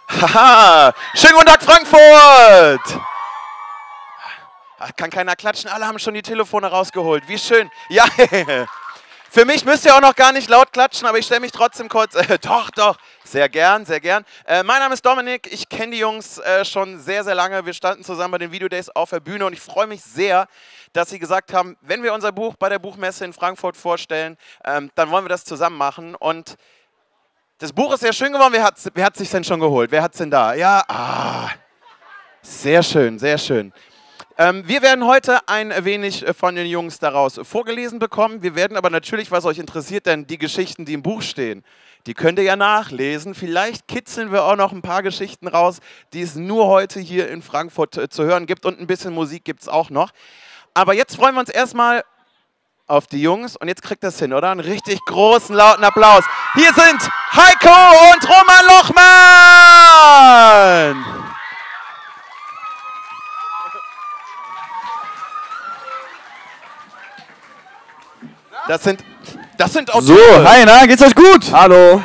Haha! Schönen guten Tag, Frankfurt! Kann keiner klatschen, alle haben schon die Telefone rausgeholt. Wie schön. Ja, für mich müsst ihr auch noch gar nicht laut klatschen, aber ich stelle mich trotzdem kurz. Doch, sehr gern, sehr gern. Mein Name ist Dominik, ich kenne die Jungs schon sehr, sehr lange. Wir standen zusammen bei den Videodays auf der Bühne und ich freue mich sehr, dass sie gesagt haben, wenn wir unser Buch bei der Buchmesse in Frankfurt vorstellen, dann wollen wir das zusammen machen. Und das Buch ist sehr schön geworden. Wer hat es sich denn schon geholt? Wer hat es denn da? Ja, sehr schön, sehr schön. Wir werden heute ein wenig von den Jungs daraus vorgelesen bekommen. Wir werden aber natürlich, was euch interessiert, denn die Geschichten, die im Buch stehen, die könnt ihr ja nachlesen. Vielleicht kitzeln wir auch noch ein paar Geschichten raus, die es nur heute hier in Frankfurt zu hören gibt. Und ein bisschen Musik gibt es auch noch. Aber jetzt freuen wir uns erstmal auf die Jungs. Und jetzt kriegt das hin, oder? Einen richtig großen, lauten Applaus. Hier sind Heiko und Roman Lochmann. Das sind Autoren. So, hi, na, geht's euch gut? Hallo.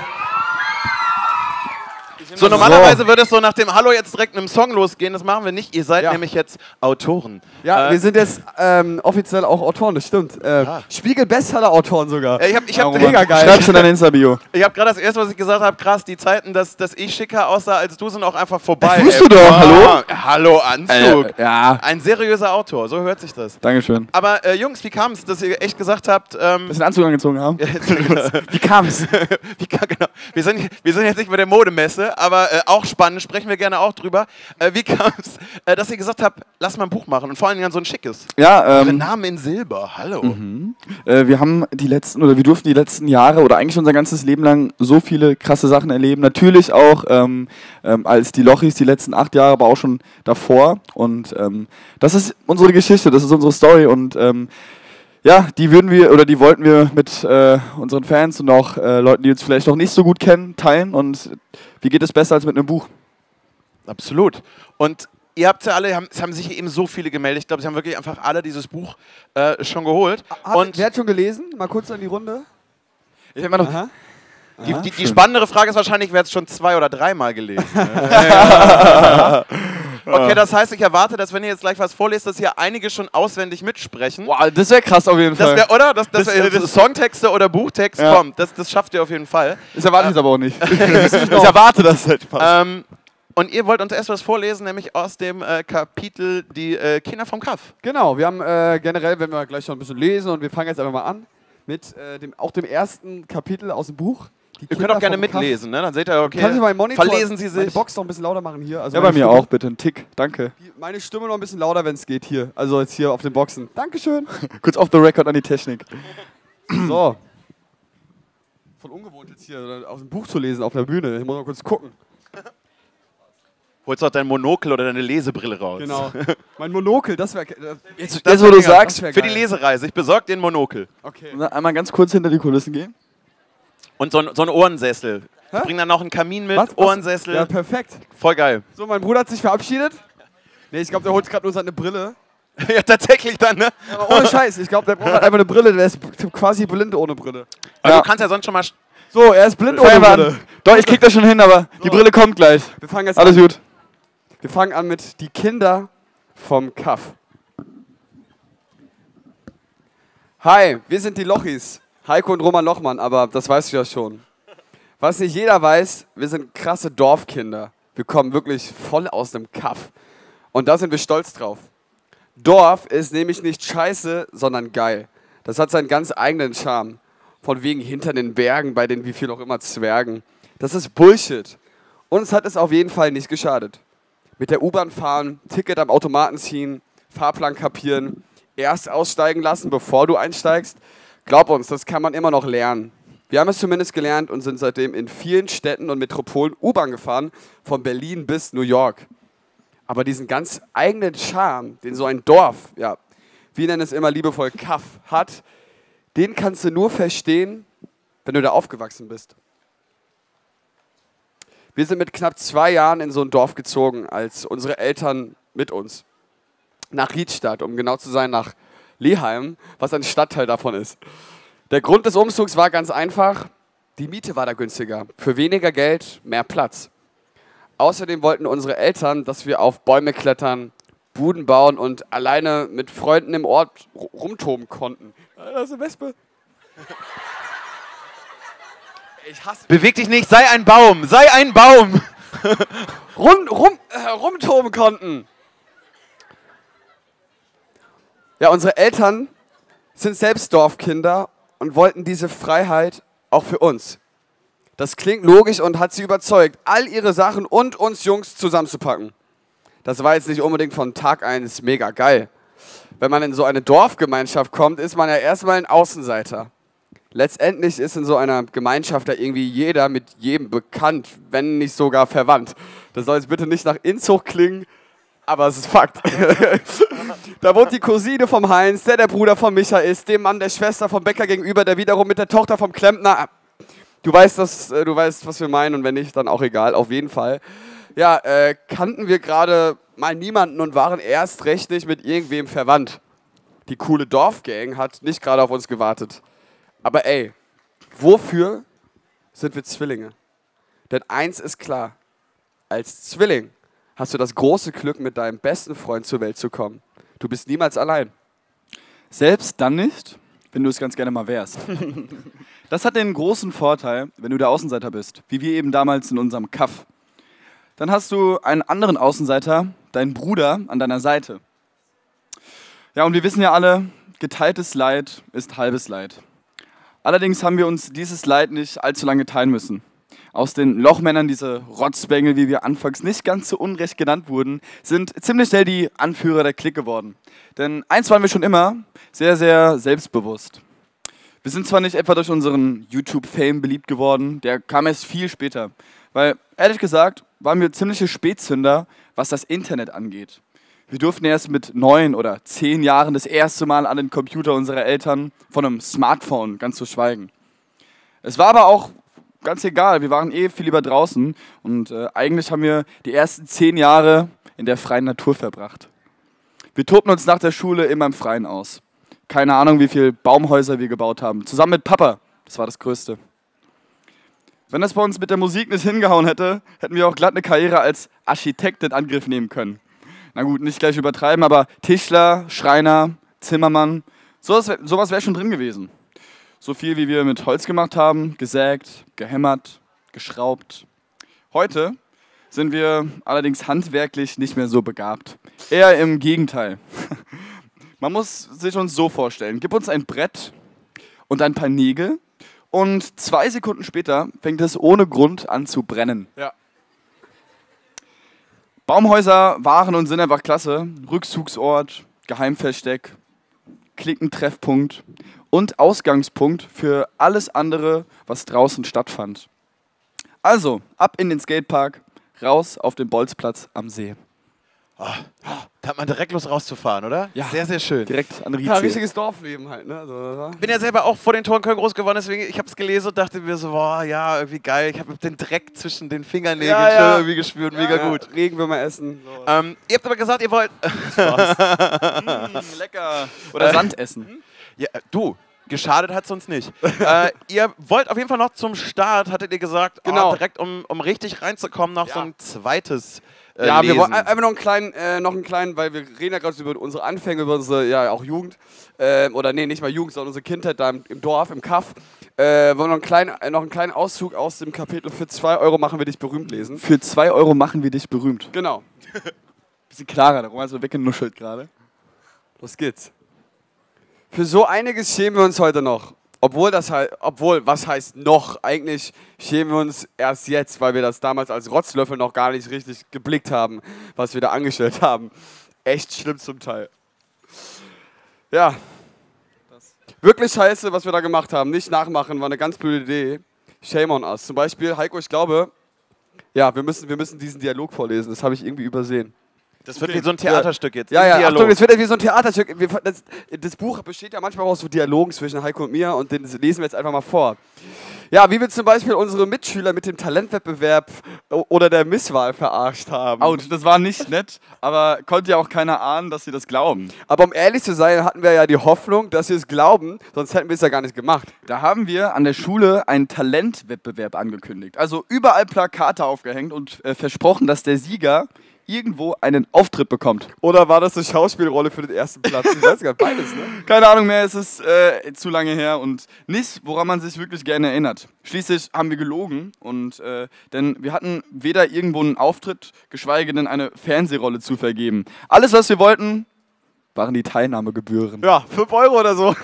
So, normalerweise würde es so nach dem Hallo jetzt direkt mit einem Song losgehen. Das machen wir nicht. Ihr seid nämlich jetzt Autoren. Ja, wir sind jetzt offiziell auch Autoren, das stimmt. Spiegel-Bestseller-Autoren sogar. Ich hab mega geil. Schreib's in dein Insta-Bio. Ich habe gerade das erste, was ich gesagt habe, krass, die Zeiten, dass ich schicker aussah als du, sind auch einfach vorbei. Tust du doch, hallo? Hallo, Anzug. Ja. Ein seriöser Autor, so hört sich das. Dankeschön. Aber Jungs, wie kam es, dass ihr echt gesagt habt... dass wir den Anzug angezogen haben? Wie kam's? Genau. Wir sind jetzt nicht bei der Modemesse, aber auch spannend, sprechen wir gerne auch drüber. Wie kam es, dass ihr gesagt habt, lass mal ein Buch machen und vor allen Dingen so ein schickes? Ja, Namen in Silber, hallo. Wir haben wir durften die letzten Jahre oder eigentlich unser ganzes Leben lang so viele krasse Sachen erleben. Natürlich auch als die Lochis die letzten 8 Jahre, aber auch schon davor. Und das ist unsere Geschichte, das ist unsere Story und ja, die wollten wir mit unseren Fans und auch Leuten, die uns vielleicht noch nicht so gut kennen, teilen. Und wie geht es besser als mit einem Buch? Absolut. Und ihr habt ja alle, es haben sich eben so viele gemeldet. Ich glaube, sie haben wirklich einfach alle dieses Buch schon geholt. Wer hat schon gelesen? Mal kurz an die Runde. Ich habe noch. Die spannendere Frage ist wahrscheinlich, wer hat es schon 2- oder 3-mal gelesen? Okay, das heißt, ich erwarte, dass wenn ihr jetzt gleich was vorlest, dass hier einige schon auswendig mitsprechen. Wow, das wäre krass auf jeden Fall. Dass Songtexte oder Buchtext kommt, das schafft ihr auf jeden Fall. Das erwarte ich jetzt aber auch nicht. Ich erwarte das halt. Und ihr wollt uns erst was vorlesen, nämlich aus dem Kapitel Die Kinder vom Kaff. Genau, wir haben generell, wenn wir gleich noch ein bisschen lesen und wir fangen jetzt einfach mal an mit dem ersten Kapitel aus dem Buch. Ihr könnt auch gerne mitlesen, ne? Dann seht ihr, okay, kann ich meinen Monitor, verlesen Sie sich. meine Box noch ein bisschen lauter machen hier? Also ja, bei mir auch, bitte, ein Tick, danke. Meine Stimme noch ein bisschen lauter, wenn es geht hier, also jetzt hier auf den Boxen. Dankeschön. Kurz off the record an die Technik. So. Voll ungewohnt jetzt hier aus dem Buch zu lesen auf der Bühne, ich muss mal kurz gucken. Holst du auch dein Monokel oder deine Lesebrille raus. Genau. Mein Monokel, das wäre... Jetzt, wo du sagst, für die Lesereise. Ich besorge den Monokel. Okay. Einmal ganz kurz hinter die Kulissen gehen. Und so ein Ohrensessel. Ich bring dann noch einen Kamin mit, Ohrensessel. Ja, perfekt. Voll geil. So, mein Bruder hat sich verabschiedet. Nee, ich glaube, der holt gerade nur seine Brille. Ja, tatsächlich dann, ne? Aber ohne Scheiß, ich glaube, der Bruder hat einfach eine Brille, der ist quasi blind ohne Brille. Aber du kannst ja sonst schon mal... So, er ist blind ohne Brille. Doch, ich krieg das schon hin, aber die Brille kommt gleich. Wir fangen jetzt Alles gut. Wir fangen an mit Die Kinder vom Kaff. Hi, wir sind die Lochis. Heiko und Roman Lochmann, aber das weißt du ja schon. Was nicht jeder weiß, wir sind krasse Dorfkinder. Wir kommen wirklich voll aus dem Kaff. Und da sind wir stolz drauf. Dorf ist nämlich nicht scheiße, sondern geil. Das hat seinen ganz eigenen Charme. Von wegen hinter den Bergen, bei den wie viel auch immer Zwergen. Das ist Bullshit. Uns hat es auf jeden Fall nicht geschadet. Mit der U-Bahn fahren, Ticket am Automaten ziehen, Fahrplan kapieren, erst aussteigen lassen, bevor du einsteigst. Glaub uns, das kann man immer noch lernen. Wir haben es zumindest gelernt und sind seitdem in vielen Städten und Metropolen U-Bahn gefahren, von Berlin bis New York. Aber diesen ganz eigenen Charme, den so ein Dorf, ja, wir nennen es immer liebevoll Kaff, hat, den kannst du nur verstehen, wenn du da aufgewachsen bist. Wir sind mit knapp 2 Jahren in so ein Dorf gezogen, als unsere Eltern mit uns. Nach Riedstadt, um genau zu sein, nach Leheim, was ein Stadtteil davon ist. Der Grund des Umzugs war ganz einfach, die Miete war da günstiger. Für weniger Geld mehr Platz. Außerdem wollten unsere Eltern, dass wir auf Bäume klettern, Buden bauen und alleine mit Freunden im Ort rumtoben konnten. Da ist eine Wespe. Ich hasse Beweg dich nicht, sei ein Baum, sei ein Baum. rumtoben konnten. Ja, unsere Eltern sind selbst Dorfkinder und wollten diese Freiheit auch für uns. Das klingt logisch und hat sie überzeugt, all ihre Sachen und uns Jungs zusammenzupacken. Das war jetzt nicht unbedingt von Tag 1 mega geil. Wenn man in so eine Dorfgemeinschaft kommt, ist man ja erstmal ein Außenseiter. Letztendlich ist in so einer Gemeinschaft da irgendwie jeder mit jedem bekannt, wenn nicht sogar verwandt. Das soll jetzt bitte nicht nach Inzucht klingen, aber es ist Fakt. Da wohnt die Cousine vom Heinz, der Bruder von Micha ist, dem Mann der Schwester vom Bäcker gegenüber, der wiederum mit der Tochter vom Klempner. Du weißt, was wir meinen, und wenn nicht, dann auch egal, auf jeden Fall. Ja, kannten wir gerade mal niemanden und waren erst recht nicht mit irgendwem verwandt. Die coole Dorfgang hat nicht gerade auf uns gewartet. Aber ey, wofür sind wir Zwillinge? Denn eins ist klar, als Zwilling hast du das große Glück, mit deinem besten Freund zur Welt zu kommen. Du bist niemals allein. Selbst dann nicht, wenn du es ganz gerne mal wärst. Das hat den großen Vorteil, wenn du der Außenseiter bist, wie wir eben damals in unserem Kaff. Dann hast du einen anderen Außenseiter, deinen Bruder, an deiner Seite. Ja, und wir wissen ja alle, geteiltes Leid ist halbes Leid. Allerdings haben wir uns dieses Leid nicht allzu lange teilen müssen. Aus den Lochmännern, diese Rotzbengel, wie wir anfangs nicht ganz so unrecht genannt wurden, sind ziemlich schnell die Anführer der Clique geworden. Denn eins waren wir schon immer, sehr, sehr selbstbewusst. Wir sind zwar nicht etwa durch unseren YouTube-Fame beliebt geworden, der kam erst viel später. Weil, ehrlich gesagt, waren wir ziemliche Spätzünder, was das Internet angeht. Wir durften erst mit 9 oder 10 Jahren das erste Mal an den Computer unserer Eltern, von einem Smartphone ganz zu schweigen. Es war aber auch ganz egal, wir waren viel lieber draußen und eigentlich haben wir die ersten 10 Jahre in der freien Natur verbracht. Wir tobten uns nach der Schule immer im Freien aus. Keine Ahnung, wie viele Baumhäuser wir gebaut haben, zusammen mit Papa, das war das Größte. Wenn das bei uns mit der Musik nicht hingehauen hätte, hätten wir auch glatt eine Karriere als Architekt in Angriff nehmen können. Na gut, nicht gleich übertreiben, aber Tischler, Schreiner, Zimmermann, sowas wäre schon drin gewesen. So viel, wie wir mit Holz gemacht haben, gesägt, gehämmert, geschraubt. Heute sind wir allerdings handwerklich nicht mehr so begabt. Eher im Gegenteil. Man muss sich uns so vorstellen, gib uns ein Brett und ein paar Nägel und 2 Sekunden später fängt es ohne Grund an zu brennen. Ja. Baumhäuser waren und sind einfach klasse. Rückzugsort, Geheimversteck, Klickentreffpunkt und Ausgangspunkt für alles andere, was draußen stattfand. Also, ab in den Skatepark, raus auf den Bolzplatz am See. Da hat man direkt Lust rauszufahren, oder? Ja. Sehr, sehr schön. Direkt an Ja, Rieze. richtiges Dorfleben halt, ne? Also, Ich bin ja selber auch vor den Toren Köln groß geworden, deswegen, ich habe es gelesen und dachte mir so, boah, ja, irgendwie geil. Ich habe den Dreck zwischen den Fingernägeln Ja, ja. schon irgendwie gespürt, mega gut. Regenwürmer essen. So. Ihr habt aber gesagt, ihr wollt... Lecker. Oder Sand essen. Ja, du, geschadet hat es uns nicht. Ihr wollt auf jeden Fall noch zum Start, hattet ihr gesagt, Genau. direkt um richtig reinzukommen, noch so ein zweites Ja, wir Lesen. wollen einfach noch einen kleinen, weil wir reden ja gerade über unsere Anfänge, über unsere, ja, auch Jugend. Oder nee, nicht mal Jugend, sondern unsere Kindheit da im Dorf, im Kaff. Wollen wir noch einen kleinen Auszug aus dem Kapitel für 2 Euro machen wir dich berühmt lesen. Für 2 Euro machen wir dich berühmt. Genau. Bisschen klarer, darum hast du weggenuschelt gerade. Los geht's. Für so einiges schämen wir uns heute noch. Obwohl, was heißt noch? Eigentlich schämen wir uns erst jetzt, weil wir das damals als Rotzlöffel noch gar nicht richtig geblickt haben, was wir da angestellt haben. Echt schlimm zum Teil. Ja. Wirklich scheiße, was wir da gemacht haben. Nicht nachmachen, war eine ganz blöde Idee. Shame on us. Zum Beispiel, Heiko, ich glaube, ja, wir müssen diesen Dialog vorlesen. Das habe ich irgendwie übersehen. Das wird wie so ein Theaterstück jetzt. Ja, Dialog. Achtung, das wird ja wie so ein Theaterstück. Das Buch besteht ja manchmal aus so Dialogen zwischen Heiko und mir und den lesen wir jetzt einfach mal vor. Ja, wie wir zum Beispiel unsere Mitschüler mit dem Talentwettbewerb oder der Misswahl verarscht haben. Autsch, das war nicht nett, aber konnte ja auch keiner ahnen, dass sie das glauben. Aber um ehrlich zu sein, hatten wir ja die Hoffnung, dass sie es glauben, sonst hätten wir es ja gar nicht gemacht. Da haben wir an der Schule einen Talentwettbewerb angekündigt. Also überall Plakate aufgehängt und versprochen, dass der Sieger irgendwo einen Auftritt bekommt. Oder war das eine Schauspielrolle für den ersten Platz? Ich weiß gar nicht, beides, ne? Keine Ahnung mehr, es ist zu lange her und nichts, woran man sich wirklich gerne erinnert. Schließlich haben wir gelogen und denn wir hatten weder irgendwo einen Auftritt, geschweige denn eine Fernsehrolle zu vergeben. Alles, was wir wollten, waren die Teilnahmegebühren. Ja, 5 Euro oder so.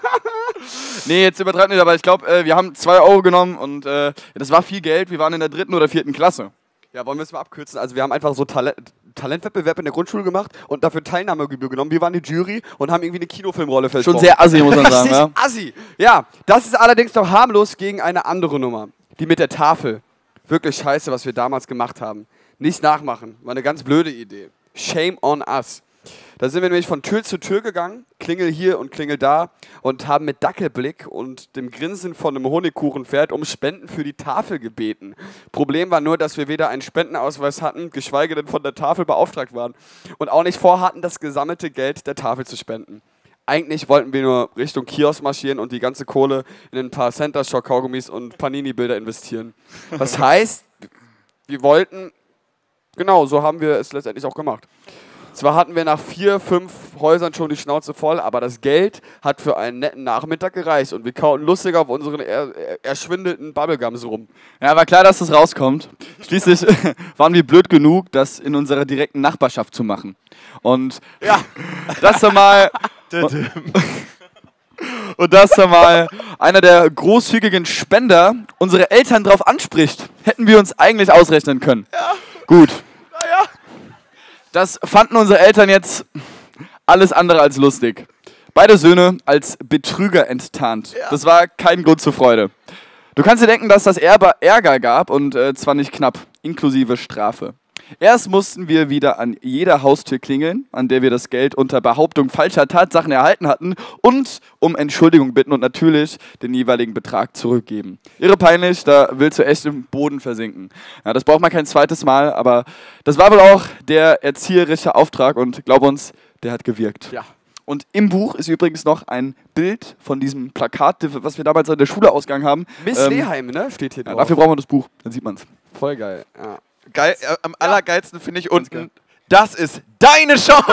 Nee, jetzt übertreibt nicht, aber ich glaube, wir haben 2 Euro genommen und das war viel Geld. Wir waren in der 3. oder 4. Klasse. Ja, wollen wir es mal abkürzen? Also wir haben einfach so Talentwettbewerb in der Grundschule gemacht und dafür Teilnahmegebühr genommen. Wir waren die Jury und haben irgendwie eine Kinofilmrolle versprochen. Schon sehr assi, muss man sagen. Richtig Ja. assi. Ja, das ist allerdings noch harmlos gegen eine andere Nummer. Die mit der Tafel. Wirklich scheiße, was wir damals gemacht haben. Nicht nachmachen. War eine ganz blöde Idee. Shame on us. Da sind wir nämlich von Tür zu Tür gegangen, Klingel hier und Klingel da und haben mit Dackelblick und dem Grinsen von einem Honigkuchenpferd um Spenden für die Tafel gebeten. Problem war nur, dass wir weder einen Spendenausweis hatten, geschweige denn von der Tafel beauftragt waren und auch nicht vorhatten, das gesammelte Geld der Tafel zu spenden. Eigentlich wollten wir nur Richtung Kiosk marschieren und die ganze Kohle in ein paar Center Shock Kaugummis und Panini-Bilder investieren. Das heißt, wir wollten, genau, so haben wir es letztendlich auch gemacht. Zwar hatten wir nach 4, 5 Häusern schon die Schnauze voll, aber das Geld hat für einen netten Nachmittag gereicht und wir kauten lustig auf unseren erschwindelten Bubblegums rum. Ja, war klar, dass das rauskommt. Schließlich waren wir blöd genug, das in unserer direkten Nachbarschaft zu machen. Und Ja, das war mal... Und dass da mal einer der großzügigen Spender unsere Eltern drauf anspricht, hätten wir uns eigentlich ausrechnen können. Ja. Gut. naja. Das fanden unsere Eltern jetzt alles andere als lustig. Beide Söhne als Betrüger enttarnt. Ja. Das war kein Grund zur Freude. Du kannst dir denken, dass das Ärger gab und zwar nicht knapp, inklusive Strafe. Erst mussten wir wieder an jeder Haustür klingeln, an der wir das Geld unter Behauptung falscher Tatsachen erhalten hatten und um Entschuldigung bitten und natürlich den jeweiligen Betrag zurückgeben. Irre peinlich, da willst du echt im Boden versinken. Ja, das braucht man kein zweites Mal, aber das war wohl auch der erzieherische Auftrag und glaub uns, der hat gewirkt. Ja. Und im Buch ist übrigens noch ein Bild von diesem Plakat, was wir damals an der Schule ausgegangen haben. Miss Leheim, ne? Steht hier drauf. Dafür brauchen wir das Buch, dann sieht man es. Voll geil. Ja. Geil, am allergeilsten finde ich unten, das ist deine Chance.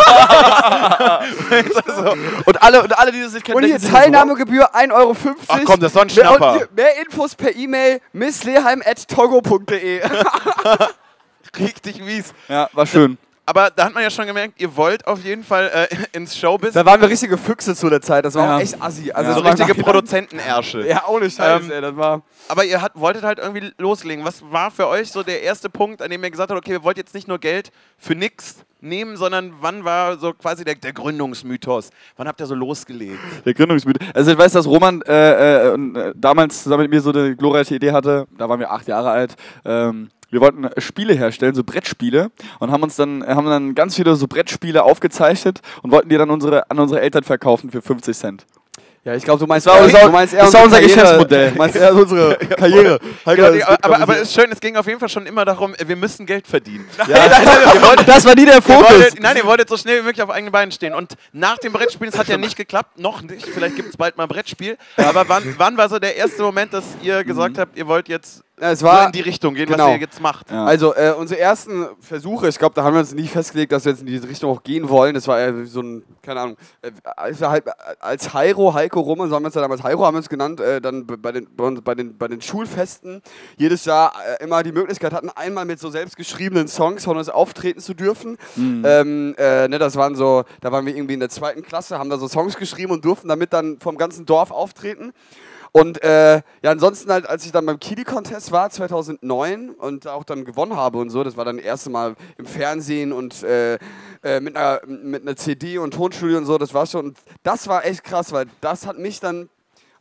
Und alle, die das nicht kennen, Und hier denken sich so, Teilnahmegebühr 1,50 €. Ach komm, das ist doch ein Schnapper. Mehr Infos per E-Mail missleheim@togo.de. Richtig mies. ja, war schön. Aber da hat man ja schon gemerkt, ihr wollt auf jeden Fall ins Showbiz. Da waren wir richtige Füchse zu der Zeit, das war Ja. auch echt assi. Also Ja. so das war richtige nach- Produzentenärsche. Ja, ohne Scheiß, ey, das war... Aber ihr wolltet halt irgendwie loslegen. Was war für euch so der erste Punkt, an dem ihr gesagt habt, okay, wir wollten jetzt nicht nur Geld für nix nehmen, sondern wann war so quasi der Gründungsmythos? Wann habt ihr so losgelegt? Der Gründungsmythos. Also ich weiß, dass Roman damals zusammen mit mir so eine glorreiche Idee hatte. Da waren wir 8 Jahre alt. Wir wollten Spiele herstellen, so Brettspiele, und haben dann ganz viele so Brettspiele aufgezeichnet und wollten die dann an unsere Eltern verkaufen für 50 Cent. Ja, ich glaube, du meinst Das war eher unser unsere Karriere. Geschäftsmodell. Du meinst eher unsere Karriere. Genau, aber es ist schön, es ging auf jeden Fall schon immer darum, wir müssen Geld verdienen. Das war nie der Fokus. Ihr wolltet so schnell wie möglich auf eigenen Beinen stehen. Und nach dem Brettspielen, es hat ja nicht geklappt, noch nicht, vielleicht gibt es bald mal ein Brettspiel. Aber wann war so der erste Moment, dass ihr gesagt habt, ihr wollt jetzt Es so war in die Richtung gehen, genau. was ihr jetzt macht? Ja. Also unsere ersten Versuche, ich glaube, da haben wir uns nie festgelegt, dass wir jetzt in diese Richtung auch gehen wollen. Das war eher so ein, keine Ahnung, als Heiko Roman, so haben wir uns ja damals Heiro, haben wir uns genannt, dann bei den Schulfesten jedes Jahr immer die Möglichkeit hatten, einmal mit so selbstgeschriebenen Songs von uns auftreten zu dürfen. Das waren so, da waren wir irgendwie in der 2. Klasse, haben da so Songs geschrieben und durften damit dann vom ganzen Dorf auftreten. Und ansonsten halt, als ich dann beim Kiddy-Contest war, 2009, und auch dann gewonnen habe und so, das war dann das erste Mal im Fernsehen und mit einer CD und Tonstudio und so, das war echt krass, weil das hat mich dann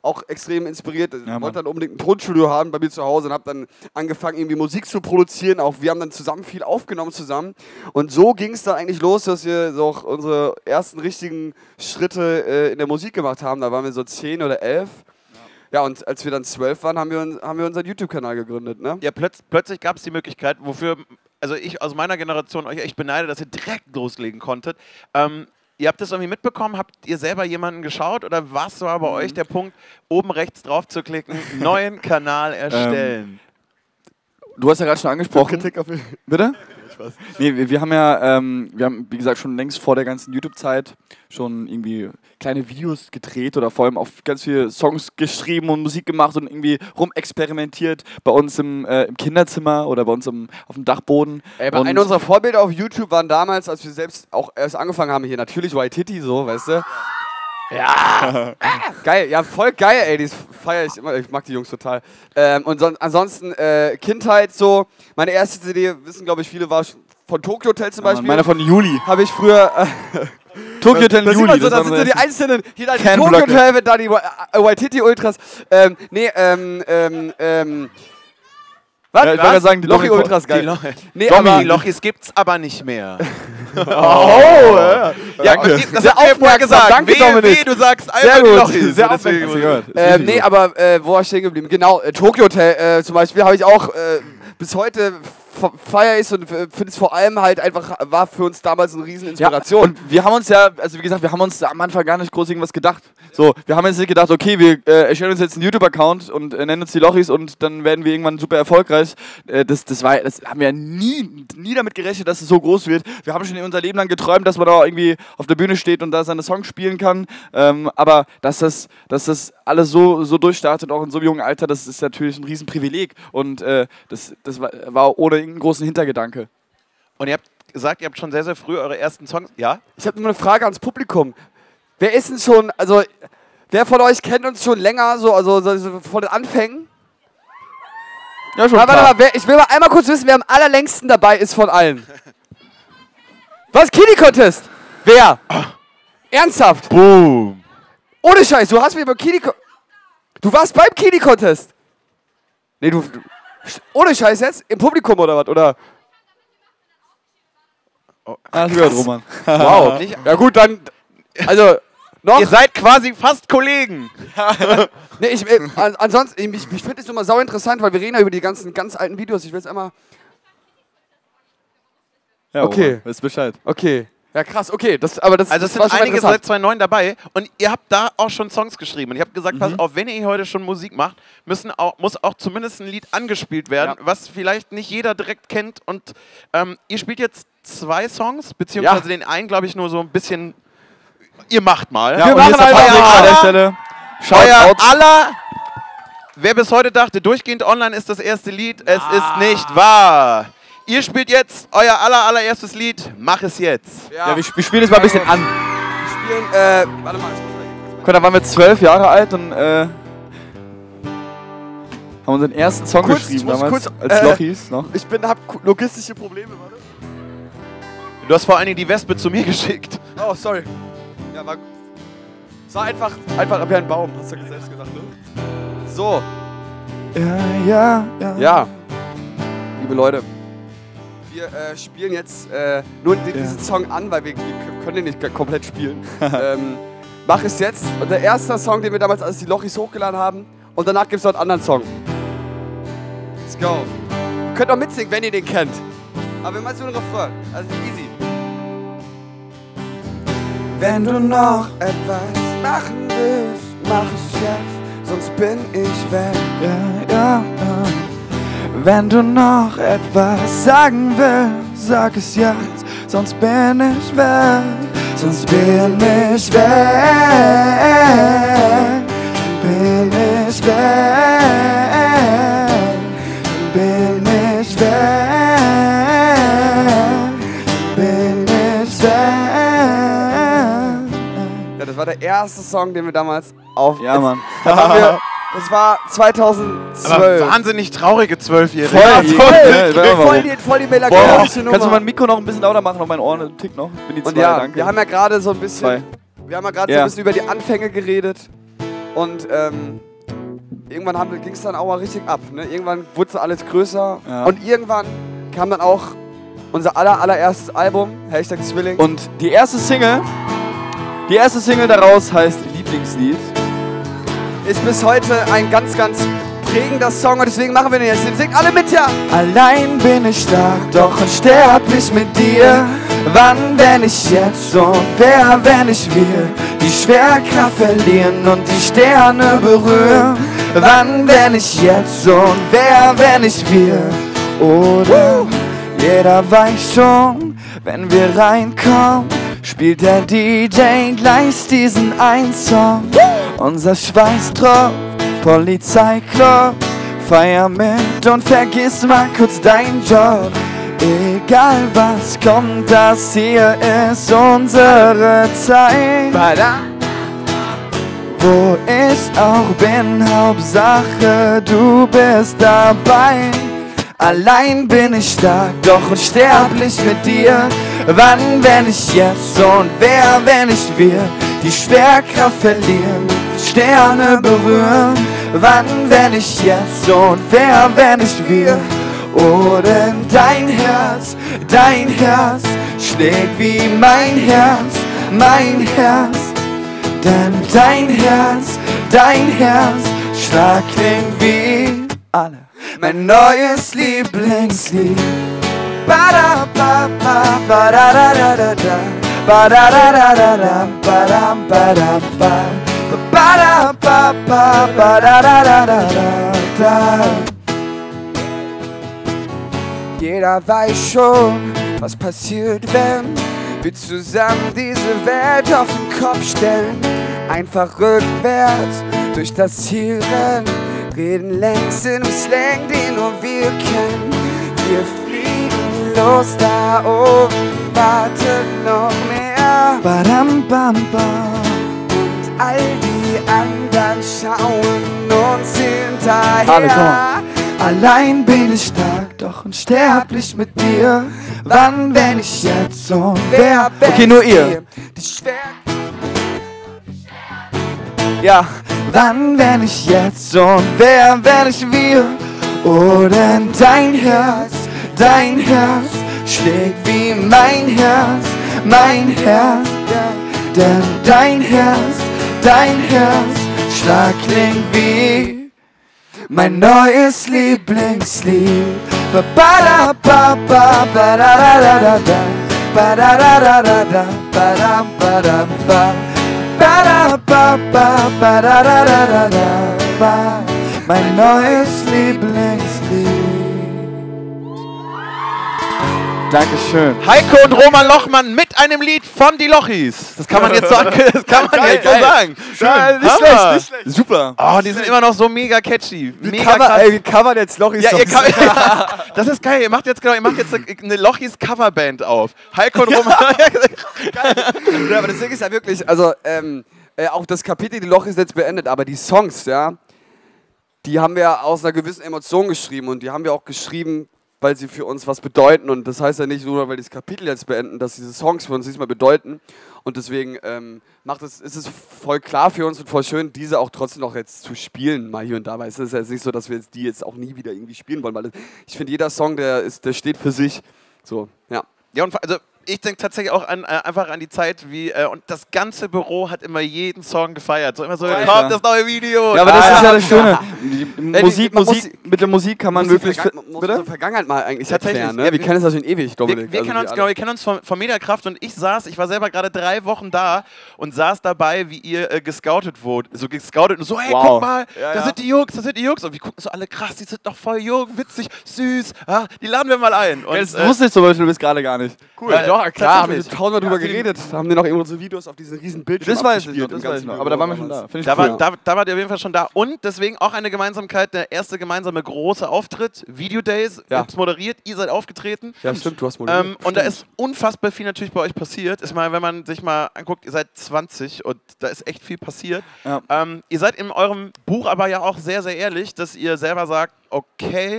auch extrem inspiriert. Ich Mann. wollte dann unbedingt ein Tonstudio haben bei mir zu Hause und habe dann angefangen, irgendwie Musik zu produzieren. Auch wir haben dann zusammen viel aufgenommen zusammen. Und so ging es dann eigentlich los, dass wir so auch unsere ersten richtigen Schritte in der Musik gemacht haben. Da waren wir so 10 oder 11. Ja, und als wir dann 12 waren, haben wir unseren YouTube-Kanal gegründet, ne? Ja, plötzlich gab es die Möglichkeit, wofür, also ich aus meiner Generation euch echt beneide, dass ihr direkt loslegen konntet. Ihr habt das irgendwie mitbekommen? Habt ihr selber jemanden geschaut oder war es so bei euch der Punkt, oben rechts drauf zu klicken, neuen Kanal erstellen? Du hast ja gerade schon angesprochen. Kritik auf Bitte? Nee, wir haben ja, wie gesagt, schon längst vor der ganzen YouTube-Zeit schon irgendwie kleine Videos gedreht oder vor allem auch ganz viele Songs geschrieben und Musik gemacht und irgendwie rumexperimentiert bei uns im Kinderzimmer oder bei uns auf dem Dachboden. Einer unserer Vorbilder auf YouTube waren damals, als wir selbst auch erst angefangen haben, hier natürlich Waititi, so, weißt du? Ja, geil, ja, voll geil, ey, das feiere ich immer, ich mag die Jungs total. Und ansonsten Kindheit so, meine erste CD, wissen glaube ich viele, war von Tokyo Hotel zum Beispiel. Meine von Juli. Habe ich früher... Tokyo Hotel das Juli. So, das sind so die einzelnen, hier da die Fanblöcke. Tokyo Hotel, da die Waititi Ultras. Was? Ja, ich wollte sagen, die Lochi Ultras, geil. Die Lochis gibt's aber nicht mehr. Ja, Ja, danke. das hat mir vorher gesagt. Danke, Dominik. Du sagst Sehr einfach die gut. Lochis. Sehr Deswegen- aufmerksam. Nee, aber wo war ich stehen geblieben? Genau, Tokyo Hotel zum Beispiel habe ich auch bis heute feiere ich und finde es vor allem halt einfach, war für uns damals eine riesen Inspiration. Ja, und wir haben uns ja, also wie gesagt, wir haben uns am Anfang gar nicht groß irgendwas gedacht. So, wir haben jetzt nicht gedacht, okay, wir erstellen uns jetzt einen YouTube-Account und nennen uns die Lochis und dann werden wir irgendwann super erfolgreich. Das haben wir nie damit gerechnet, dass es so groß wird. Wir haben schon unser Leben lang geträumt, dass man da irgendwie auf der Bühne steht und da seine Songs spielen kann. Aber dass das alles so durchstartet, auch in so einem jungen Alter, das ist natürlich ein Riesenprivileg. Und das war ohne irgendeinen großen Hintergedanke. Und ihr habt gesagt, ihr habt schon sehr, sehr früh eure ersten Songs. Ja? Ich habe nur eine Frage ans Publikum. Wer ist denn schon, also wer von euch kennt uns schon länger, so von den Anfängen? Ja, schon. Warte mal, ich will mal einmal kurz wissen, wer am allerlängsten dabei ist von allen. Was? Kitty Contest? Wer? Ernsthaft? Boom. Ohne Scheiß, du hast mir beim Kitty Contest. Du warst beim Kitty Contest. Nee, ohne Scheiß jetzt? Im Publikum oder was? Oder? Ah, das gehört, Roman. Wow. Ja gut, dann. Also, noch. Ihr seid quasi fast Kollegen. Nee, ansonsten, ich finde es immer sau interessant, weil wir reden ja über die ganzen ganz alten Videos. Ich will es einmal. Ja, Okay. Roman, weißt Bescheid. Okay. Ja, krass, okay. Also es war sind schon einige interessant. seit 2009 dabei und ihr habt da auch schon Songs geschrieben. Und ich habe gesagt, pass auf, wenn ihr heute schon Musik macht, muss auch zumindest ein Lied angespielt werden, was vielleicht nicht jeder direkt kennt. Und ihr spielt jetzt 2 Songs, beziehungsweise den einen, glaube ich, nur so ein bisschen. Ihr macht mal. Ja, Wir und hier ist der machen Patrick einfach- an der Stelle. Euer Shoutout. aller. Wer bis heute dachte, durchgehend online ist das erste Lied, es ist nicht wahr. Ihr spielt jetzt euer allererstes Lied, Mach es jetzt. Ja, wir spielen jetzt mal ein bisschen an. Wir spielen, warte mal, Guck, da waren wir 12 Jahre alt und haben unseren ersten Song Kurz, geschrieben ich muss damals, kurz, als Lochis noch. hab logistische Probleme, warte. Du hast vor allen Dingen die Wespe zu mir geschickt. Oh, sorry. Ja, war. Es war einfach wie ein Baum, hast du selbst gesagt, ne? So. Ja. Ja. Liebe Leute, wir spielen jetzt nur diesen Song an, weil wir können den nicht komplett spielen. Mach es jetzt. Und der erste Song, den wir damals als die Lochis hochgeladen haben. Und danach gibt es noch einen anderen Song. Let's go. Ihr könnt auch mitsingen, wenn ihr den kennt. Aber wir machen so einen Refrain. Also easy. Wenn du noch etwas machen willst, mach es jetzt, sonst bin ich weg. Ja. Wenn du noch etwas sagen willst, sag es jetzt, sonst bin ich weg. Sonst bin ich weg. Bin ich weg. Bin ich weg. Bin ich weg. Ja, das war der erste Song, den wir damals auf. Ja, Mann. Das war 2012. Aber wahnsinnig traurige 12-Jährige. Voll die Boah, melancholische Nummer. kannst du mein Mikro noch ein bisschen lauter machen auf meinen Ohren? Ein Tick noch. Bin die Und 2, ja, danke. wir haben ja gerade so ein bisschen, Zwei. wir haben ja gerade so ein bisschen über die Anfänge geredet. Und irgendwann ging es dann auch mal richtig ab. Ne? Irgendwann wurde es alles größer. Ja. Und irgendwann kam dann auch unser allererstes Album, #Zwilling. Und die erste Single daraus heißt Lieblingslied. Ist bis heute ein ganz, ganz prägender Song und deswegen machen wir den jetzt. Singt alle mit, ja! Allein bin ich stark, doch unsterblich mit dir. Wann, wenn ich jetzt und wer, wenn ich wir die Schwerkraft verlieren und die Sterne berühren? Wann, wenn ich jetzt und wer, wenn ich wir? Oder jeder weiß schon, wenn wir reinkommen, spielt der DJ gleich diesen einen Song. Unser Schweiß tropft, Polizei klopft, feier mit und vergiss mal kurz deinen Job. Egal was kommt, das hier ist unsere Zeit. Wo ich auch bin, Hauptsache du bist dabei. Allein bin ich stark, doch unsterblich mit dir. Wann, wenn ich jetzt und wer, wenn ich wir die Schwerkraft verlieren, Sterne berühren? Wann, wenn ich jetzt und wer, wenn ich wir? Oder dein Herz schlägt wie mein Herz. Denn dein Herz Schlag klingt wie alle. Mein neues Lieblingslied. Ba-da-ba-ba, ba-da-da-da-da-da, ba-da-da-da-da-da, ba-dam-ba-dam-ba, ba-da-ba-ba, ba-da-da-da-da-da. Jeder weiß schon, was passiert, wenn wir zusammen diese Welt auf den Kopf stellen. Einfach rückwärts durch das Ziel rennen, reden längs in einem Slang, den nur wir kennen. Wir fliegen los, da oben wartet noch mehr. Badam, bam, bam. Und all die anderen schauen uns hinterher. Allein bin ich stark, doch unsterblich mit dir. Wann, wenn ich jetzt und wer, okay, nur ihr. Ja, wann, wenn ich jetzt und wer, wenn ich wir? Oder dein Herz schlägt wie mein Herz. Denn dein Herz Schlag klingt wie mein neues Lieblingslied. Ba-da-ba-ba, ba-da-da-da-da, ba-da-da-da-da-da, ba-da-ba-da-ba, ba-da-ba-ba, ba-da-da-da-da-da, mein neues Lieblingslied. Dankeschön. Heiko und Roman Lochmann mit einem Lied von die Lochis. Das kann man jetzt so, jetzt so sagen. Ja, nicht schlecht. Super. Oh, die sind immer noch so mega catchy. Wir covern jetzt Lochis. Ja, das ist geil. Ihr macht jetzt eine Lochis Coverband auf. Heiko und Roman. Ja, aber das Ding ist ja wirklich, also auch das Kapitel, die Lochis jetzt beendet, aber die Songs, ja, die haben wir aus einer gewissen Emotion geschrieben und die haben wir auch geschrieben, weil sie für uns was bedeuten. Und das heißt ja nicht nur, weil wir das Kapitel jetzt beenden, dass diese Songs für uns diesmal bedeuten. Und deswegen ist es voll klar für uns und voll schön, diese auch trotzdem noch jetzt zu spielen, mal hier und da. Weil es ist ja jetzt nicht so, dass wir die jetzt auch nie wieder irgendwie spielen wollen. Weil ich finde, jeder Song, der steht für sich. So, ja. Ja, und also ich denke tatsächlich auch einfach an die Zeit, und das ganze Büro hat immer jeden Song gefeiert. So immer so, kommt das neue Video. Ja, aber das ist ja das Schöne. Mit der Musik kann man wirklich... Muss die Vergangenheit mal eigentlich erklären, ne? Wir kennen es ja schon ewig, Dominik. Wir kennen uns von Mediakraft und ich war selber gerade 3 Wochen da und saß dabei, wie ihr gescoutet wurdet. So gescoutet und so, hey, guck mal, da sind die Jungs. Und wir gucken so alle, krass, die sind doch voll jung, witzig, süß. Die laden wir mal ein. Und, das wusste ich zum Beispiel bis gerade gar nicht. Cool. Doch, klar, haben wir tausendmal drüber geredet. Da haben wir noch irgendwo so Videos auf diesen riesen Bildschirm. Das weiß ich noch, aber da waren wir schon da. Da wart ihr auf jeden Fall schon da. Und deswegen auch eine Gemeinsamkeit, der erste gemeinsame große Auftritt, Video Days, ihr habt's moderiert, ihr seid aufgetreten. Ja, stimmt, du hast moderiert. Und da ist unfassbar viel natürlich bei euch passiert. Ich meine, wenn man sich mal anguckt, ihr seid 20 und da ist echt viel passiert. Ja. Ihr seid in eurem Buch aber ja auch sehr, sehr ehrlich, dass ihr selber sagt, okay,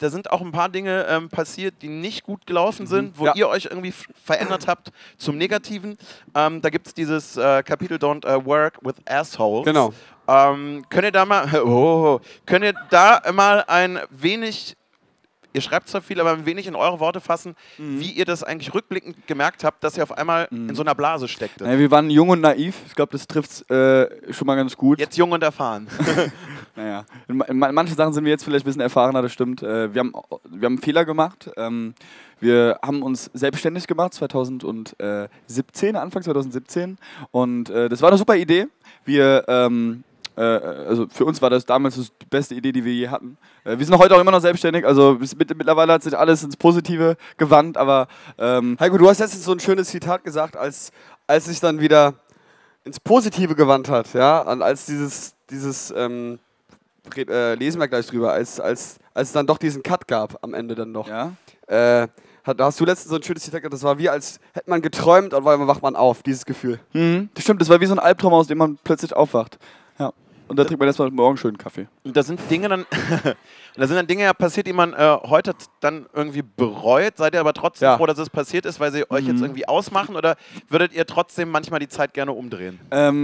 da sind auch ein paar Dinge passiert, die nicht gut gelaufen sind, wo Ja. ihr euch irgendwie verändert habt zum Negativen. Da gibt es dieses Kapitel Don't Work with Assholes. Genau. Könnt ihr da mal, könnt ihr da mal ein wenig, ihr schreibt zwar viel, aber ein wenig in eure Worte fassen, wie ihr das eigentlich rückblickend gemerkt habt, dass ihr auf einmal in so einer Blase stecktet. Naja, wir waren jung und naiv. Ich glaube, das trifft schon mal ganz gut. Jetzt jung und erfahren. Naja, in manchen Sachen sind wir jetzt vielleicht ein bisschen erfahrener, das stimmt. Wir haben einen Fehler gemacht. Wir haben uns selbstständig gemacht, 2017, Anfang 2017. Und das war eine super Idee. Also für uns war das damals die beste Idee, die wir je hatten. Wir sind heute auch immer noch selbstständig, also mittlerweile hat sich alles ins Positive gewandt, aber Heiko, du hast letztens so ein schönes Zitat gesagt, als sich dann wieder ins Positive gewandt hat, ja, und als lesen wir gleich drüber, als es dann doch diesen Cut gab am Ende dann noch. ja. Da hast du letztens so ein schönes Zitat gesagt, das war wie, als hätte man geträumt und wacht man auf, dieses Gefühl. Das stimmt, das war wie so ein Albtraum, aus dem man plötzlich aufwacht. Ja. Und da trinkt man erstmal morgen schönen Kaffee. Und da sind Dinge dann, da sind dann Dinge ja passiert, die man heute dann irgendwie bereut. Seid ihr aber trotzdem froh, dass es passiert ist, weil sie euch jetzt irgendwie ausmachen? Oder würdet ihr trotzdem manchmal die Zeit gerne umdrehen?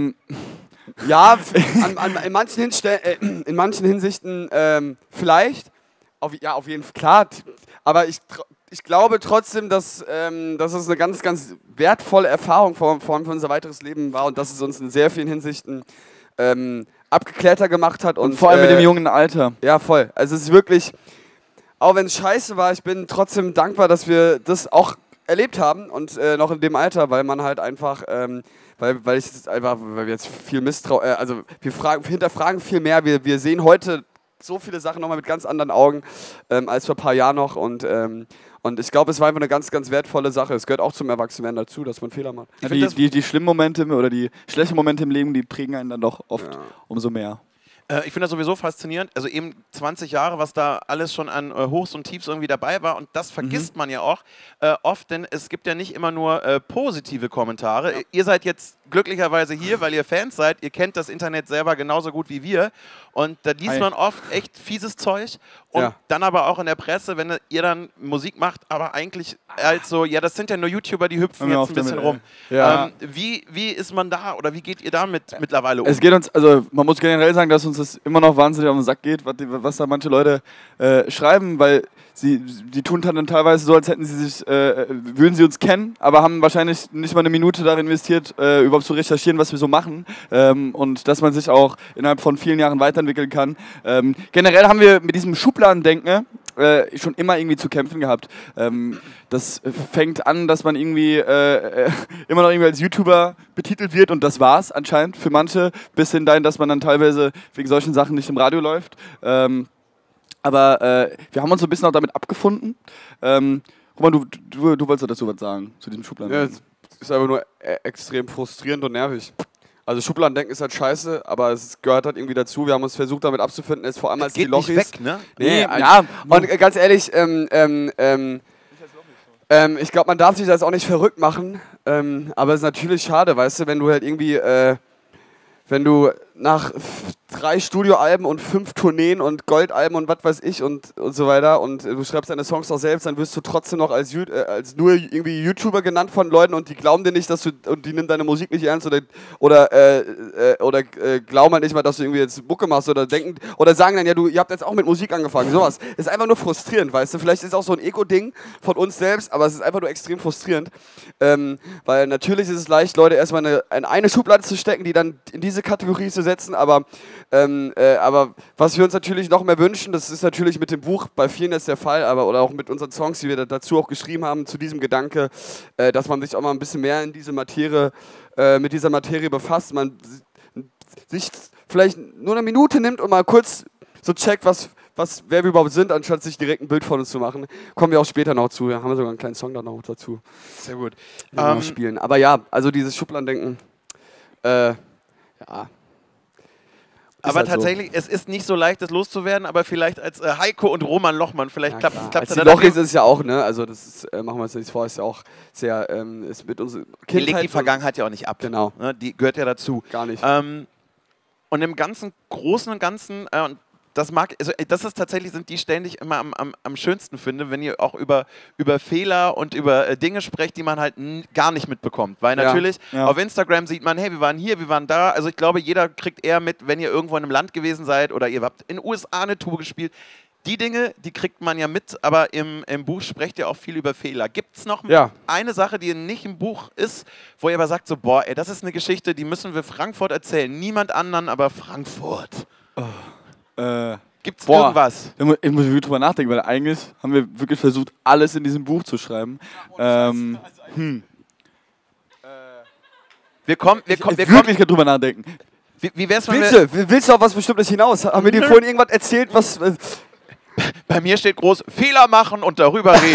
Ja, in manchen Hinsichten vielleicht. Auf jeden Fall, klar. Aber ich glaube trotzdem, dass es eine ganz, ganz wertvolle Erfahrung vor allem für unser weiteres Leben war und dass es uns in sehr vielen Hinsichten abgeklärter gemacht hat. Und vor allem mit dem jungen Alter. Ja, voll. Also es ist wirklich, auch wenn es scheiße war, ich bin trotzdem dankbar, dass wir das auch erlebt haben und noch in dem Alter, weil man halt einfach, weil wir jetzt viel Misstrauen, also wir hinterfragen viel mehr, wir sehen heute so viele Sachen nochmal mit ganz anderen Augen als vor ein paar Jahren noch und ich glaube, es war einfach eine ganz, ganz wertvolle Sache. Es gehört auch zum Erwachsenwerden dazu, dass man Fehler macht. Ja, die schlimmen Momente oder die schlechten Momente im Leben, die prägen einen dann doch oft umso mehr. Ich finde das sowieso faszinierend. Also eben 20 Jahre, was da alles schon an Hochs und Tiefs irgendwie dabei war. Und das vergisst man ja auch oft, denn es gibt ja nicht immer nur positive Kommentare. Ja. Ihr seid jetzt glücklicherweise hier, weil ihr Fans seid. Ihr kennt das Internet selber genauso gut wie wir. Und da liest man oft echt fieses Zeug. Und dann aber auch in der Presse, wenn ihr dann Musik macht, aber eigentlich als so, ja, das sind ja nur YouTuber, die hüpfen jetzt ein bisschen rum. Ja. Wie ist man da oder wie geht ihr damit mittlerweile um? Es geht uns, also man muss generell sagen, dass uns das immer noch wahnsinnig auf den Sack geht, was da manche Leute schreiben, weil die tun dann teilweise so, als hätten sie sich, würden sie uns kennen, aber haben wahrscheinlich nicht mal eine Minute darin investiert, überhaupt zu recherchieren, was wir so machen und dass man sich auch innerhalb von vielen Jahren weiterentwickeln kann. Generell haben wir mit diesem Schubladendenken schon immer irgendwie zu kämpfen gehabt. Das fängt an, dass man irgendwie immer noch irgendwie als YouTuber betitelt wird und das war's anscheinend für manche, bis hin dahin, dass man dann teilweise wegen solchen Sachen nicht im Radio läuft. Aber wir haben uns so ein bisschen auch damit abgefunden. Roman, du wolltest dazu was sagen, zu diesem Schubladendenken. Ja, es ist einfach nur extrem frustrierend und nervig. Also Schubladendenken ist halt scheiße, aber es gehört halt irgendwie dazu. Wir haben uns versucht, damit abzufinden. Es vor allem als die Lochis. Geht nicht weg, ne? Nee, ja. Und ganz ehrlich, ich glaube, man darf sich das auch nicht verrückt machen. Aber es ist natürlich schade, weißt du, wenn du halt irgendwie, wenn du nach 3 Studioalben und 5 Tourneen und Goldalben und was weiß ich und so weiter und du schreibst deine Songs auch selbst, dann wirst du trotzdem noch als nur irgendwie YouTuber genannt von Leuten und die glauben dir nicht, dass du, und die nehmen deine Musik nicht ernst oder glauben halt nicht mal, dass du irgendwie jetzt Mucke machst oder denken oder sagen dann, ja, ihr habt jetzt auch mit Musik angefangen, sowas. Ist einfach nur frustrierend, weißt du, vielleicht ist es auch so ein Ego-Ding von uns selbst, aber es ist einfach nur extrem frustrierend, weil natürlich ist es leicht, Leute erstmal in eine Schublade zu stecken, die dann in diese Kategorie zu setzen, aber was wir uns natürlich noch mehr wünschen, das ist natürlich mit dem Buch bei vielen jetzt der Fall, oder auch mit unseren Songs, die wir dazu auch geschrieben haben, zu diesem Gedanke, dass man sich auch mal ein bisschen mehr in diese Materie, mit dieser Materie befasst, man sich vielleicht nur eine Minute nimmt und mal kurz so checkt, wer wir überhaupt sind, anstatt sich direkt ein Bild von uns zu machen. Kommen wir auch später noch zu, haben wir sogar einen kleinen Song da noch dazu. Sehr gut. Spielen. Aber ja, also dieses Schubladendenken, ja. Aber halt tatsächlich, so. Es ist nicht so leicht, das loszuwerden, aber vielleicht als Heiko und Roman Lochmann, vielleicht klappt es. Als die Lochis ist es ja auch, ne? Also das ist, machen wir uns nicht vor, ist ja auch sehr, ist mit unserer Kindheit. Die legt die Vergangenheit ja auch nicht ab. Genau. Ne? Die gehört ja dazu. Gar nicht. Und im ganzen Großen und Ganzen, das ist tatsächlich, sind die Stellen, die ich immer am schönsten finde, wenn ihr auch über Fehler und über Dinge sprecht, die man halt gar nicht mitbekommt. Weil natürlich auf Instagram sieht man, hey, wir waren hier, wir waren da. Also ich glaube, jeder kriegt eher mit, wenn ihr irgendwo in einem Land gewesen seid oder ihr habt in den USA eine Tour gespielt. Die Dinge, die kriegt man ja mit, aber im Buch sprecht ihr auch viel über Fehler. Gibt es noch eine Sache, die nicht im Buch ist, wo ihr aber sagt so, boah, ey, das ist eine Geschichte, die müssen wir Frankfurt erzählen. Niemand anderen, aber Frankfurt. Gibt es irgendwas? Ich muss wirklich drüber nachdenken, weil eigentlich haben wir wirklich versucht, alles in diesem Buch zu schreiben. Wir kommen. Wirklich drüber nachdenken. Wie wär's, wenn Willst du auf was Bestimmtes hinaus? Haben wir dir vorhin irgendwas erzählt, was... Bei mir steht groß, Fehler machen und darüber reden.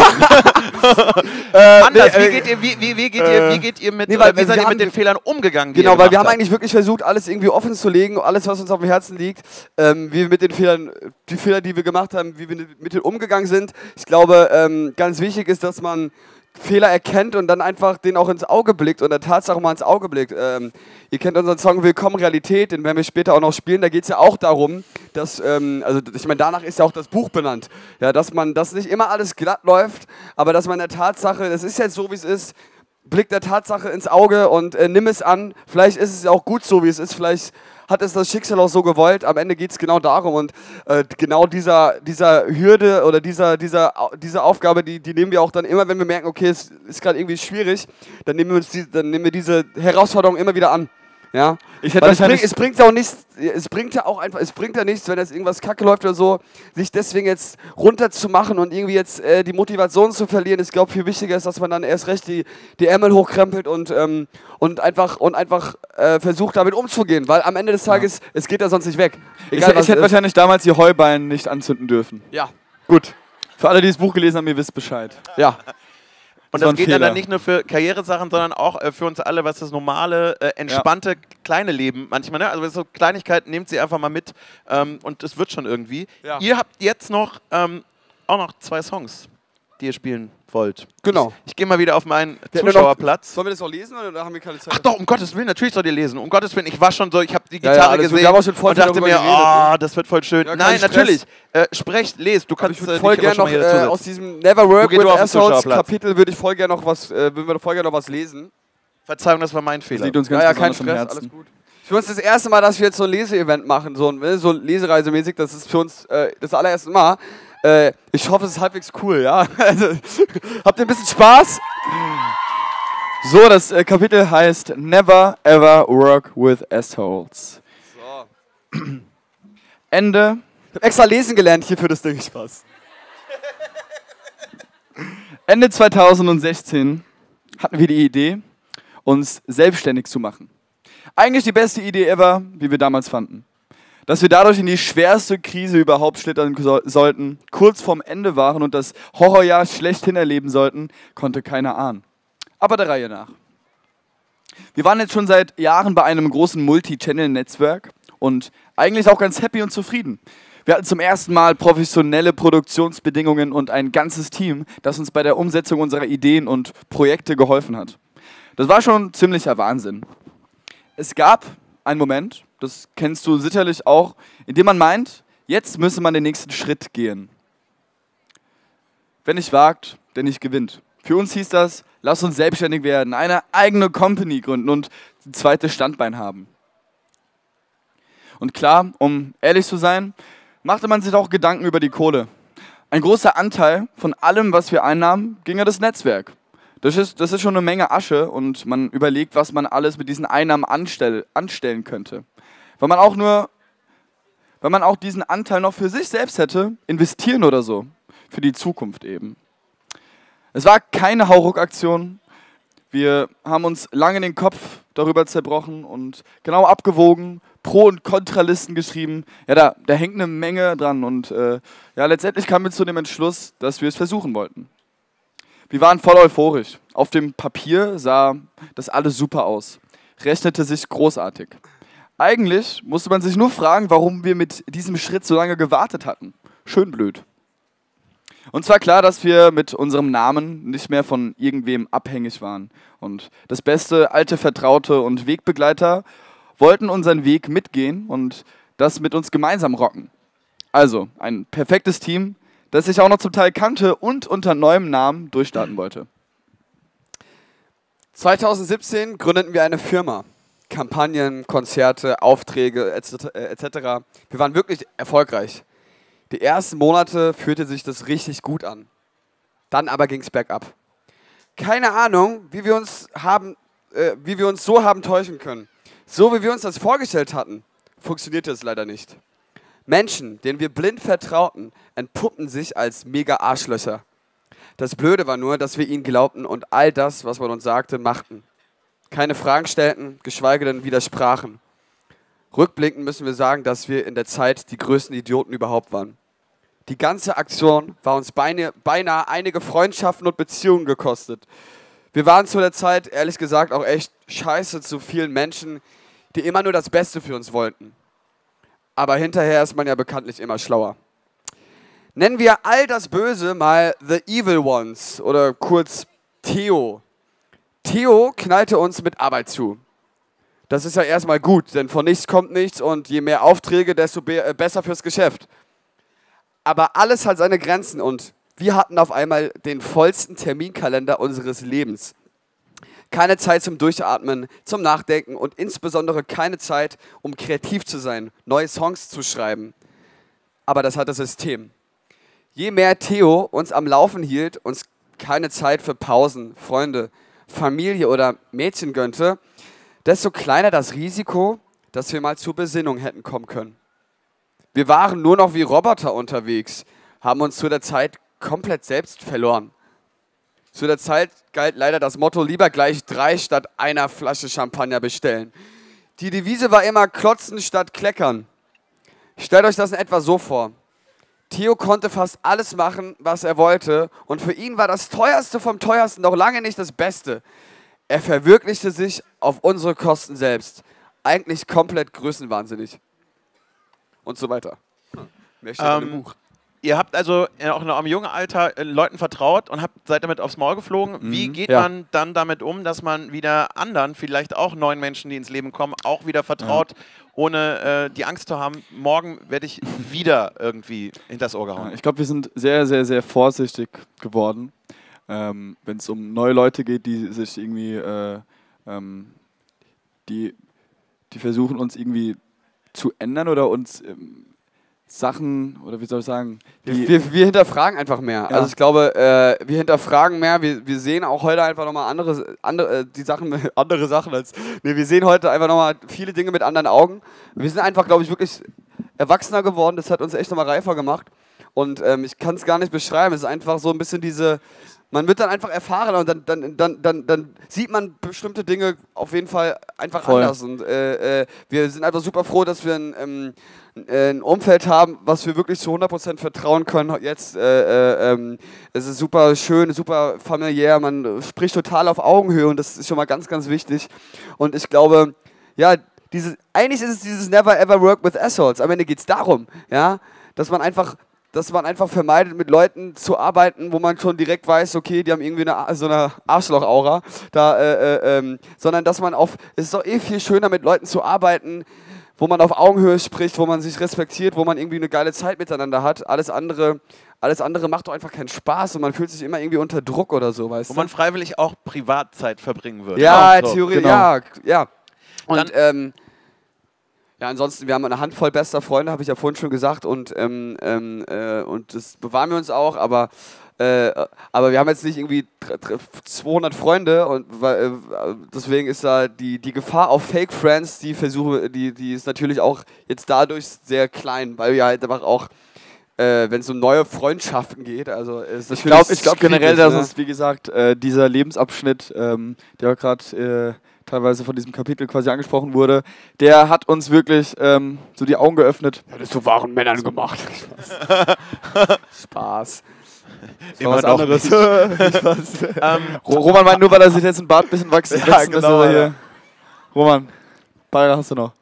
Anders, wie geht ihr mit, wie seid ihr mit den Fehlern umgegangen? Genau, weil wir haben eigentlich wirklich versucht, alles irgendwie offen zu legen, alles, was uns auf dem Herzen liegt, wie wir mit den Fehlern, die Fehler, die wir gemacht haben, wie wir mit denen umgegangen sind. Ich glaube, ganz wichtig ist, dass man Fehler erkennt und dann einfach den auch ins Auge blickt und der Tatsache mal ins Auge blickt. Ihr kennt unseren Song Willkommen Realität, den werden wir später auch noch spielen. Da geht es ja auch darum, dass, also ich meine, danach ist ja auch das Buch benannt, ja, dass nicht immer alles glatt läuft, aber dass man der Tatsache, das ist jetzt so, wie es ist, blick der Tatsache ins Auge und nimm es an. Vielleicht ist es ja auch gut so, wie es ist. Vielleicht hat es das Schicksal auch so gewollt. Am Ende geht es genau darum. Und genau dieser Hürde oder diese Aufgabe, die nehmen wir auch dann immer, wenn wir merken, okay, es ist gerade irgendwie schwierig, dann nehmen wir diese Herausforderung immer wieder an. Ja? Es bringt ja nichts, wenn jetzt irgendwas kacke läuft oder so, sich deswegen jetzt runterzumachen und irgendwie jetzt die Motivation zu verlieren. Ich glaube, viel wichtiger ist, dass man dann erst recht die Ärmel hochkrempelt und einfach versucht, damit umzugehen. Weil am Ende des Tages, es geht ja sonst nicht weg. Ich hätte wahrscheinlich damals die Heuballen nicht anzünden dürfen. Ja. Gut. Für alle, die das Buch gelesen haben, ihr wisst Bescheid. Ja. Und das geht dann nicht nur für Karrieresachen, sondern auch für uns alle, was das normale, entspannte, kleine Leben manchmal. Ne? Also so Kleinigkeiten, nehmt sie einfach mal mit und es wird schon irgendwie. Ja. Ihr habt jetzt noch auch noch 2 Songs, die ihr spielen wollt. Genau. Ich gehe mal wieder auf meinen Zuschauerplatz. Sollen wir das noch lesen oder haben wir keine Zeit? Ach doch, um Gottes Willen, natürlich sollt ihr lesen. Um Gottes Willen, ich war schon so, ich habe die Gitarre gesehen und dachte mir, das wird voll schön. Ja, nein, natürlich. Sprecht, lest. Du kannst voll gerne noch aus diesem Never Work with Assholes Kapitel würde ich voll gerne noch was lesen. Verzeihung, das war mein Fehler. Das liegt uns ganz kein Stress, alles gut. Für uns das erste Mal, dass wir jetzt so ein Leseevent machen, so lesereisemäßig, das ist für uns das allererste Mal. Ich hoffe, es ist halbwegs cool, ja. Also, habt ihr ein bisschen Spaß? So, das Kapitel heißt Never Ever Work with Assholes. So. Ende. Ich hab extra lesen gelernt hier für das Ding. Spaß. Ende 2016 hatten wir die Idee, uns selbstständig zu machen. Eigentlich die beste Idee ever, wie wir damals fanden. Dass wir dadurch in die schwerste Krise überhaupt schlittern sollten, kurz vorm Ende waren und das Horrorjahr schlechthin erleben sollten, konnte keiner ahnen. Aber der Reihe nach. Wir waren jetzt schon seit Jahren bei einem großen Multi-Channel-Netzwerk und eigentlich auch ganz happy und zufrieden. Wir hatten zum ersten Mal professionelle Produktionsbedingungen und ein ganzes Team, das uns bei der Umsetzung unserer Ideen und Projekte geholfen hat. Das war schon ziemlicher Wahnsinn. Es gab einen Moment, das kennst du sicherlich auch, in dem man meint, jetzt müsse man den nächsten Schritt gehen. Wer nicht wagt, der nicht gewinnt. Für uns hieß das, lass uns selbstständig werden, eine eigene Company gründen und ein zweites Standbein haben. Und klar, um ehrlich zu sein, machte man sich auch Gedanken über die Kohle. Ein großer Anteil von allem, was wir einnahmen, ging an das Netzwerk. Das ist schon eine Menge Asche und man überlegt, was man alles mit diesen Einnahmen anstellen könnte. Weil man auch diesen Anteil noch für sich selbst hätte, investieren oder so. Für die Zukunft eben. Es war keine Hauruck-Aktion. Wir haben uns lange den Kopf darüber zerbrochen und genau abgewogen, Pro- und Kontralisten geschrieben. Ja, da hängt eine Menge dran und letztendlich kamen wir zu dem Entschluss, dass wir es versuchen wollten. Wir waren voll euphorisch. Auf dem Papier sah das alles super aus. Rechnete sich großartig. Eigentlich musste man sich nur fragen, warum wir mit diesem Schritt so lange gewartet hatten. Schön blöd. Uns war klar, dass wir mit unserem Namen nicht mehr von irgendwem abhängig waren. Und das beste alte Vertraute und Wegbegleiter wollten unseren Weg mitgehen und das mit uns gemeinsam rocken. Also, ein perfektes Team, das sich auch noch zum Teil kannte und unter neuem Namen durchstarten wollte. 2017 gründeten wir eine Firma. Kampagnen, Konzerte, Aufträge etc. Wir waren wirklich erfolgreich. Die ersten Monate fühlte sich das richtig gut an. Dann aber ging es bergab. Keine Ahnung, wie wir uns so haben täuschen können. So wie wir uns das vorgestellt hatten, funktionierte es leider nicht. Menschen, denen wir blind vertrauten, entpuppten sich als mega Arschlöcher. Das Blöde war nur, dass wir ihnen glaubten und all das, was man uns sagte, machten. Keine Fragen stellten, geschweige denn widersprachen. Rückblickend müssen wir sagen, dass wir in der Zeit die größten Idioten überhaupt waren. Die ganze Aktion war uns beinahe einige Freundschaften und Beziehungen gekostet. Wir waren zu der Zeit, ehrlich gesagt, auch echt scheiße zu vielen Menschen, die immer nur das Beste für uns wollten. Aber hinterher ist man ja bekanntlich immer schlauer. Nennen wir all das Böse mal The Evil Ones oder kurz Theo. Theo knallte uns mit Arbeit zu. Das ist ja erstmal gut, denn von nichts kommt nichts und je mehr Aufträge, desto besser fürs Geschäft. Aber alles hat seine Grenzen und wir hatten auf einmal den vollsten Terminkalender unseres Lebens. Keine Zeit zum Durchatmen, zum Nachdenken und insbesondere keine Zeit, um kreativ zu sein, neue Songs zu schreiben. Aber das hat das System. Je mehr Theo uns am Laufen hielt, uns keine Zeit für Pausen, Freunde, Familie oder Mädchen gönnte, desto kleiner das Risiko, dass wir mal zur Besinnung hätten kommen können. Wir waren nur noch wie Roboter unterwegs, haben uns zu der Zeit komplett selbst verloren. Zu der Zeit galt leider das Motto, lieber gleich 3 statt einer Flasche Champagner bestellen. Die Devise war immer klotzen statt kleckern. Stellt euch das in etwa so vor. Theo konnte fast alles machen, was er wollte und für ihn war das Teuerste vom Teuersten noch lange nicht das Beste. Er verwirklichte sich auf unsere Kosten selbst. Eigentlich komplett größenwahnsinnig. Und so weiter. Mehr steht in dem Buch. Ihr habt also auch in eurem jungen Alter Leuten vertraut und seid damit aufs Maul geflogen. Wie geht man dann damit um, dass man wieder anderen, vielleicht auch neuen Menschen, die ins Leben kommen, auch wieder vertraut, ohne die Angst zu haben, morgen werde ich wieder irgendwie hinters Ohr gehauen? Ich glaube, wir sind sehr, sehr, sehr vorsichtig geworden, wenn es um neue Leute geht, die sich irgendwie, die versuchen uns irgendwie zu ändern oder uns Sachen, oder wie soll ich sagen? Wir hinterfragen einfach mehr. Ja. Also ich glaube, wir hinterfragen mehr. Wir sehen auch heute einfach nochmal andere Sachen als... Nee, wir sehen heute einfach nochmal viele Dinge mit anderen Augen. Wir sind einfach, glaube ich, wirklich erwachsener geworden. Das hat uns echt nochmal reifer gemacht. Und ich kann es gar nicht beschreiben. Es ist einfach so ein bisschen diese... Man wird dann einfach erfahrener und dann sieht man bestimmte Dinge auf jeden Fall einfach anders. Und wir sind einfach super froh, dass wir ein Umfeld haben, was wir wirklich zu 100% vertrauen können. Jetzt es ist super schön, super familiär, man spricht total auf Augenhöhe und das ist schon mal ganz, ganz wichtig. Und ich glaube, ja, eigentlich ist es dieses Never Ever Work with Assholes. Am Ende geht es darum, ja, dass man einfach vermeidet, mit Leuten zu arbeiten, wo man schon direkt weiß, okay, die haben irgendwie so eine Arschloch-Aura, sondern dass man es ist doch viel schöner, mit Leuten zu arbeiten, wo man auf Augenhöhe spricht, wo man sich respektiert, wo man irgendwie eine geile Zeit miteinander hat. Alles andere macht doch einfach keinen Spaß und man fühlt sich immer irgendwie unter Druck oder so, weißt du? Wo man freiwillig auch Privatzeit verbringen würde. Ja, so. Theorie, genau. ja. Und ja, ansonsten, wir haben eine Handvoll bester Freunde, habe ich ja vorhin schon gesagt, und das bewahren wir uns auch, aber wir haben jetzt nicht irgendwie 200 Freunde und deswegen ist da die Gefahr auf Fake Friends, die ist natürlich auch jetzt dadurch sehr klein, weil wir halt einfach auch, wenn es um neue Freundschaften geht, also ist natürlich ich glaube generell, dass es, wie gesagt, dieser Lebensabschnitt, der gerade teilweise von diesem Kapitel quasi angesprochen wurde, der hat uns wirklich so die Augen geöffnet. Ja, das ist so wahren Männern gemacht. Spaß. Immer was anderes. Roman meint nur, weil er sich jetzt ein Bart ein bisschen wachsen ja, lässt. Genau, hier. Roman, Bayern hast du noch.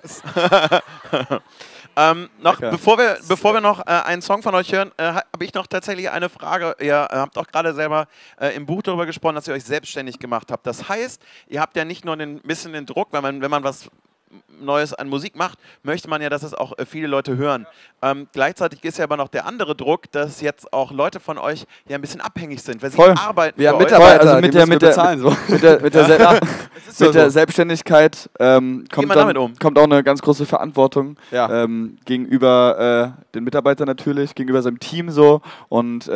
Bevor wir noch einen Song von euch hören, habe ich noch tatsächlich eine Frage. Ihr habt auch gerade selber im Buch darüber gesprochen, dass ihr euch selbstständig gemacht habt. Das heißt, ihr habt ja nicht nur ein bisschen den Druck, wenn man was Neues an Musik macht, möchte man ja, dass es auch viele Leute hören. Gleichzeitig ist ja aber noch der andere Druck, dass jetzt auch Leute von euch ja ein bisschen abhängig sind, weil sie arbeiten. Wir haben für euch. Mitarbeiter, also mit der Selbstständigkeit kommt auch eine ganz große Verantwortung gegenüber den Mitarbeitern natürlich, gegenüber seinem Team so und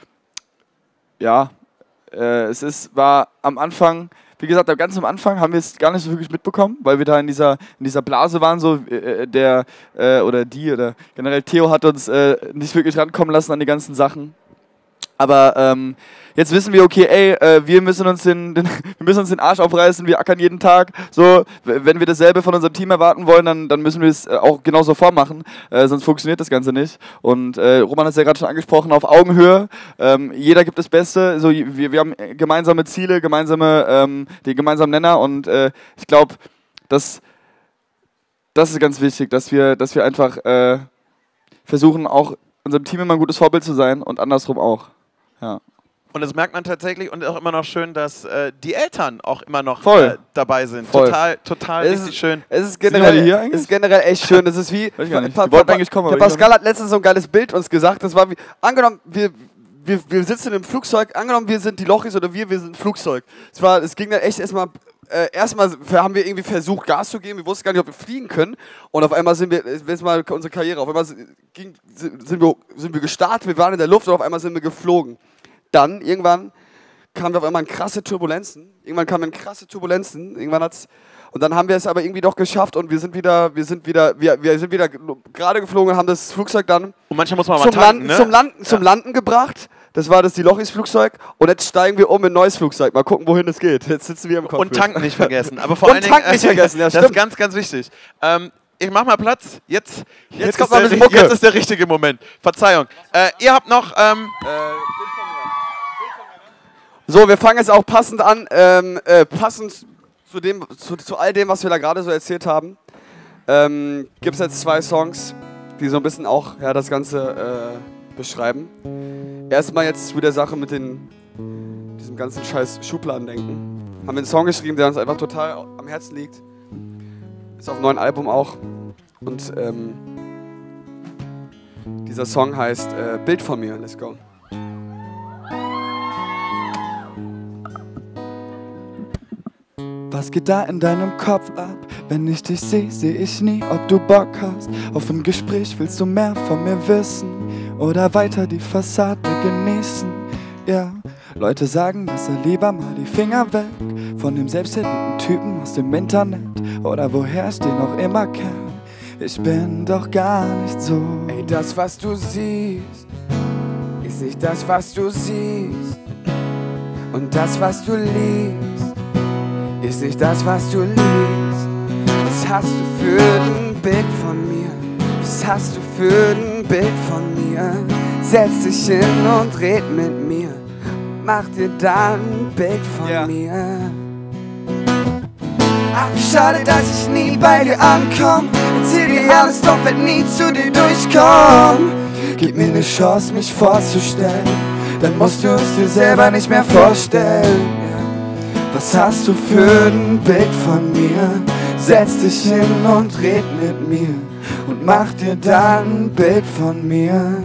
war am Anfang, wie gesagt, ganz am Anfang haben wir es gar nicht so wirklich mitbekommen, weil wir da in dieser Blase waren, so generell Theo hat uns nicht wirklich rankommen lassen an die ganzen Sachen. Aber jetzt wissen wir, okay, wir müssen uns den Arsch aufreißen, wir ackern jeden Tag. So, wenn wir dasselbe von unserem Team erwarten wollen, dann müssen wir es auch genauso vormachen, sonst funktioniert das Ganze nicht. Und Roman hat es ja gerade schon angesprochen, auf Augenhöhe. Jeder gibt das Beste. So, wir haben gemeinsame Ziele, den gemeinsamen Nenner. Und ich glaube, das ist ganz wichtig, dass wir einfach versuchen, auch unserem Team immer ein gutes Vorbild zu sein und andersrum auch. Ja. Und das merkt man tatsächlich und auch immer noch schön, dass die Eltern auch immer noch dabei sind. Voll. Total richtig schön. Es ist generell echt schön. Es ist wie, der Pascal hat letztens so ein geiles Bild uns gesagt, das war wie, angenommen, wir sitzen im Flugzeug, angenommen wir sind die Lochis oder wir sind ein Flugzeug. Es ging dann echt erstmal haben wir irgendwie versucht, Gas zu geben. Wir wussten gar nicht, ob wir fliegen können. Und auf einmal sind wir unsere Karriere. Auf einmal sind wir gestartet, wir waren in der Luft und auf einmal sind wir geflogen. Dann, irgendwann, kamen wir auf einmal in krasse Turbulenzen. Und dann haben wir es aber irgendwie doch geschafft und wir sind wieder gerade geflogen und haben das Flugzeug dann und manchmal muss man mal tanken, zum Landen gebracht. Das war das die Lochis-Flugzeug und jetzt steigen wir um in ein neues Flugzeug. Mal gucken, wohin es geht. Jetzt sitzen wir im Cockpit. Und tanken nicht vergessen. Aber vor allen Dingen, das ist ganz, ganz wichtig. Ich mach mal Platz. Jetzt kommt mal ein bisschen Mucke. Jetzt ist der richtige Moment. Verzeihung. Ihr habt noch... So, wir fangen jetzt auch passend an. Passend zu all dem, was wir da gerade so erzählt haben, gibt es jetzt 2 Songs, die so ein bisschen auch das Ganze beschreiben. Erstmal jetzt zu der Sache mit diesem ganzen scheiß Schubladendenken. Haben wir einen Song geschrieben, der uns einfach total am Herzen liegt. Ist auf dem neuen Album auch. Und dieser Song heißt Bild von mir. Let's go. Was geht da in deinem Kopf ab? Wenn ich dich sehe, sehe ich nie, ob du Bock hast. Auf ein Gespräch willst du mehr von mir wissen oder weiter die Fassade genießen. Ja, Leute sagen, dass er lieber mal die Finger weg von dem selbstverliebten Typen aus dem Internet oder woher ich den auch immer kenn. Ich bin doch gar nicht so. Ey, das, was du siehst, ist nicht das, was du siehst. Und das, was du liest, ist nicht das, was du liest. Was hast du für ein Bild von mir? Was hast du für ein Bild von mir? Setz dich hin und red mit mir. Mach dir dann ein Bild von mir. Ach, wie schade, dass ich nie bei dir ankomm. Erzähl dir alles, doch werd nie zu dir durchkommen. Gib mir eine Chance, mich vorzustellen. Dann musst du es dir selber nicht mehr vorstellen. Was hast du für ein Bild von mir? Setz dich hin und red mit mir und mach dir dann ein Bild von mir.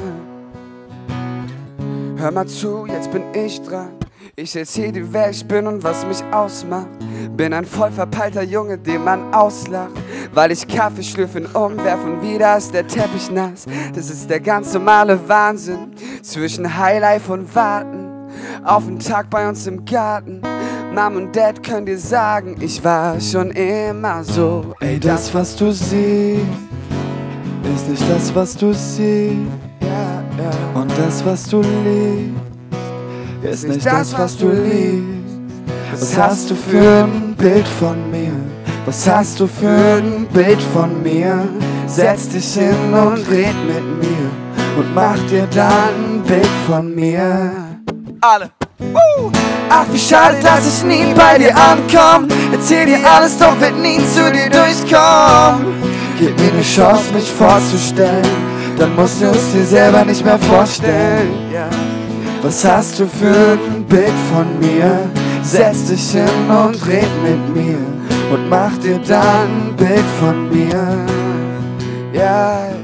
Hör mal zu, jetzt bin ich dran. Ich erzähl dir, wer ich bin und was mich ausmacht. Bin ein voll verpeilter Junge, den man auslacht. Weil ich Kaffee schlürfen umwerf und wieder ist der Teppich nass. Das ist der ganz normale Wahnsinn zwischen Highlife und Warten auf einen Tag bei uns im Garten. Mom und Dad können dir sagen, ich war schon immer so. Ey, das, was du siehst, ist nicht das, was du siehst. Ja, ja. Und das, was du liest, ist nicht das, was du liest. Was hast du für ein Bild von mir? Was hast du für ein Bild von mir? Setz dich hin und red mit mir und mach dir dann ein Bild von mir. Alle. Ach, wie schade, dass ich nie bei dir ankomm. Erzähl dir alles, doch werd nie zu dir durchkommen. Gib mir eine Chance, mich vorzustellen. Dann musst du es dir selber nicht mehr vorstellen. Was hast du für ein Bild von mir? Setz dich hin und red mit mir und mach dir dann ein Bild von mir. Ja, ja.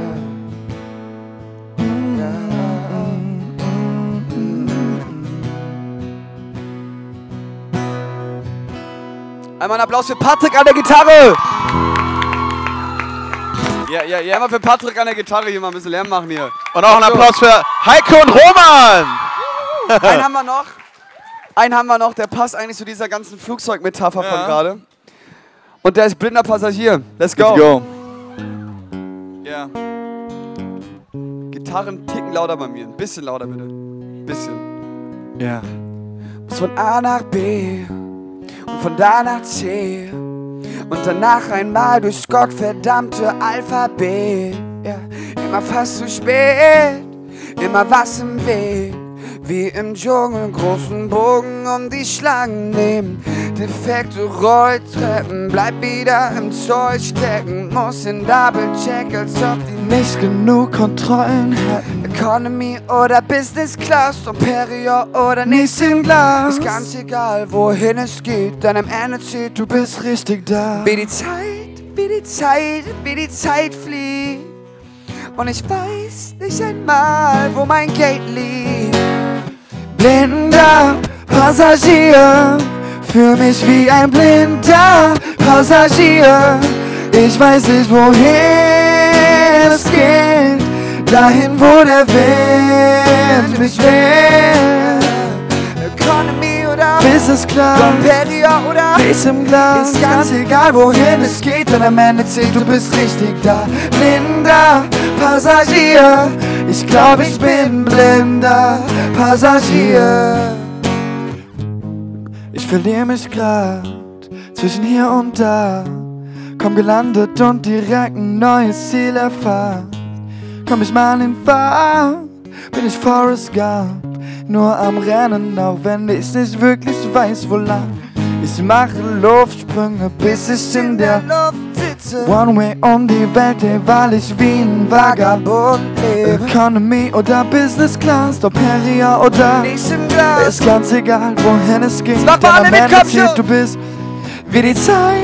Einmal einen Applaus für Patrick an der Gitarre. Ja. Einmal für Patrick an der Gitarre hier mal ein bisschen Lärm machen hier. Und auch einen Applaus für Heiko und Roman. Einen haben wir noch, der passt eigentlich zu dieser ganzen Flugzeugmetapher von gerade. Und der ist blinder Passagier. Let's go. Let's go. Ja. Gitarren ticken lauter bei mir. Ein bisschen lauter bitte. Ein bisschen. Ja. Muss von A nach B und von da nach C und danach einmal durchs gottverdammte Alphabet. Ja. Immer fast zu spät, immer was im Weg. Wie im Dschungel, großen Bogen um die Schlangen nehmen. Defekte Rolltreppen, bleib wieder im Zoll stecken. Muss in Double-Check, als ob die Nicht genug Kontrollen hätten. Economy oder Business Class, Superior oder nicht im Glas. Ist ganz egal, wohin es geht, denn am Ende zählt, du bist richtig da. Wie die Zeit fliegt. Und ich weiß nicht einmal, wo mein Gate liegt. Blinder Passagier, fühl mich wie ein blinder Passagier. Ich weiß nicht, wohin es geht, dahin, wo der Wind mich weht. Economy oder Business Class, Superior oder Biss im Glas. Ist ganz egal, wohin es geht, denn am Ende zählt, du bist richtig da. Blinder Passagier, ich glaube, ich bin blinder Passagier. Ich verliere mich grad zwischen hier und da. Komm gelandet und direkt ein neues Ziel erfasst. Komm ich mal in Fahrt, bin ich Forrest Gump. Nur am Rennen, auch wenn ich nicht wirklich weiß, wo lang. Ich mache Luftsprünge, bis ich in der Luft sitze. One way um die Welt, ey, weil ich wie ein Vagabund lebe. Economy oder Business Class, Superior oder nichts im Glas. Ist ganz egal, wohin es geht, denn am Ende zählt, du bist wie die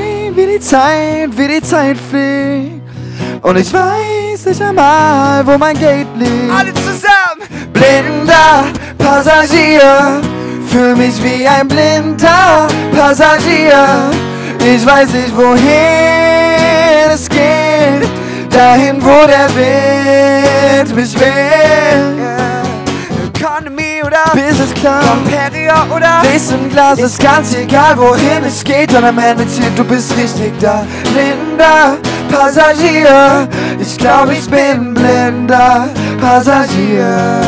Zeit fliegt. Und ich weiß nicht einmal, wo mein Gate liegt. Alle zusammen! Blinder Passagier, fühl mich wie ein blinder Passagier. Ich weiß nicht, wohin es geht, dahin, wo der Wind mich weht. Economy oder Business Class, Superior oder Biss im Glas. Ist ganz egal, wohin es geht, und am Ende zählt, du bist richtig da. Blinder Passagier, ich glaube, ich bin blinder Passagier.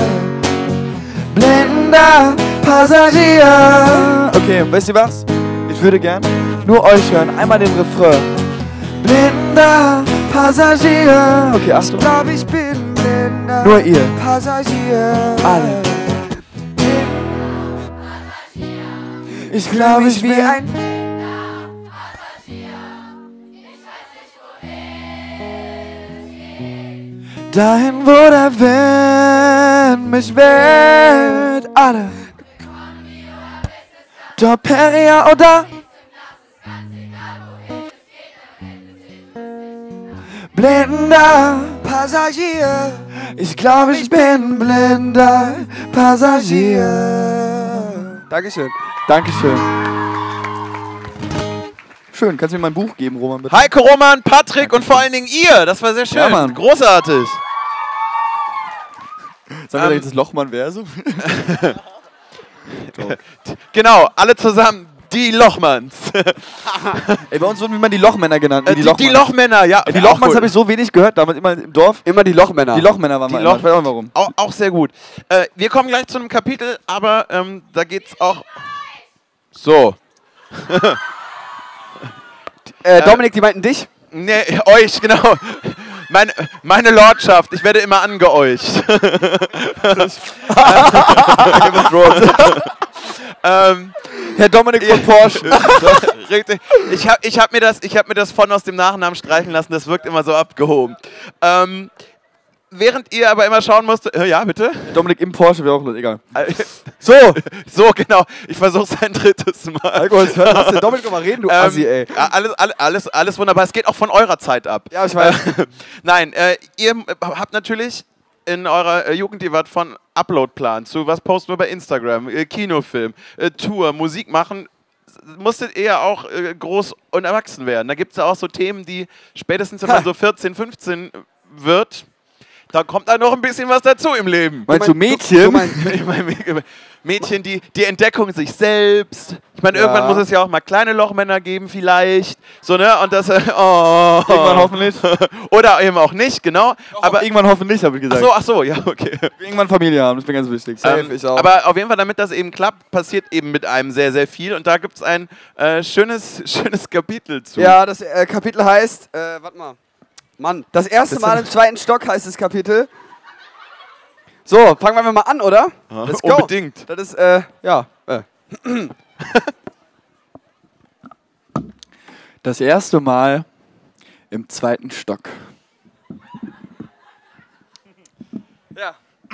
Blinder Passagier. Okay, und wisst ihr was? Ich würde gern nur euch hören. Einmal den Refrain. Blinder Passagier. Okay, Achtung. Ich glaube, ich bin blinder Nur ihr. Passagier. Alle. Ich glaube, ich wie ein dahin, wo der Wind mich weht. Alle. Superior oder blinder Passagier. Ich glaube, ich bin blinder Passagier. Dankeschön. Dankeschön. Schön, kannst du mir mein Buch geben, Roman, bitte? Heiko, Roman, Patrick und vor allen Dingen ihr. Das war sehr schön. Ja, Mann. Großartig. Sagen wir jetzt das Lochmann-Versum? Genau, alle zusammen. Die Lochmanns. Ey, bei uns wurden immer die Lochmänner genannt. Die Lochmänner, ja. Die Lochmanns habe ich so wenig gehört, damals immer im Dorf. Immer die Lochmänner. Die Lochmänner waren mal immer. Ich weiß auch warum. Auch sehr gut. Wir kommen gleich zu einem Kapitel, aber da geht's auch... So. Dominik, die meinten dich? Ne, euch, genau. Meine Lordschaft, ich werde immer angeeucht. Herr Dominik von Porsche. Richtig. Ich hab mir das von aus dem Nachnamen streichen lassen, das wirkt immer so abgehoben. während ihr aber immer schauen musst, ja, bitte? Dominik im Porsche wäre auch lustig, egal. So, so, genau. Ich versuche es ein drittes Mal. Alkohol, lass den Dominik mal reden, du Assi, ey. Alles wunderbar. Es geht auch von eurer Zeit ab. Ja, ich weiß. Nein, ihr habt natürlich in eurer Jugend, ihr wart von Uploadplan zu was posten wir bei Instagram, Kinofilm, Tour, Musik machen, musstet ihr ja auch groß und erwachsen werden. Da gibt es ja auch so Themen, die spätestens, wenn man so 14, 15 wird, da kommt da noch ein bisschen was dazu im Leben. Meinst du Mädchen? Ich meine, Mädchen, die Entdeckung sich selbst. Ich meine, irgendwann muss es ja auch mal kleine Lochmänner geben vielleicht. So, ne? Und das, oh. Irgendwann hoffentlich. Oder eben auch nicht, genau. Aber irgendwann hoffentlich, habe ich gesagt. Ach so, ja, okay. Irgendwann Familie haben, das ist mir ganz wichtig. Ich auch. Aber auf jeden Fall, damit das eben klappt, passiert eben mit einem sehr, sehr viel. Und da gibt es ein schönes Kapitel zu. Ja, das Kapitel heißt, warte mal. Mann, das erste Mal im zweiten Stock heißt das Kapitel. So, fangen wir mal an, oder? Let's go. Unbedingt. Das ist, ja. Das erste Mal im zweiten Stock. Ja.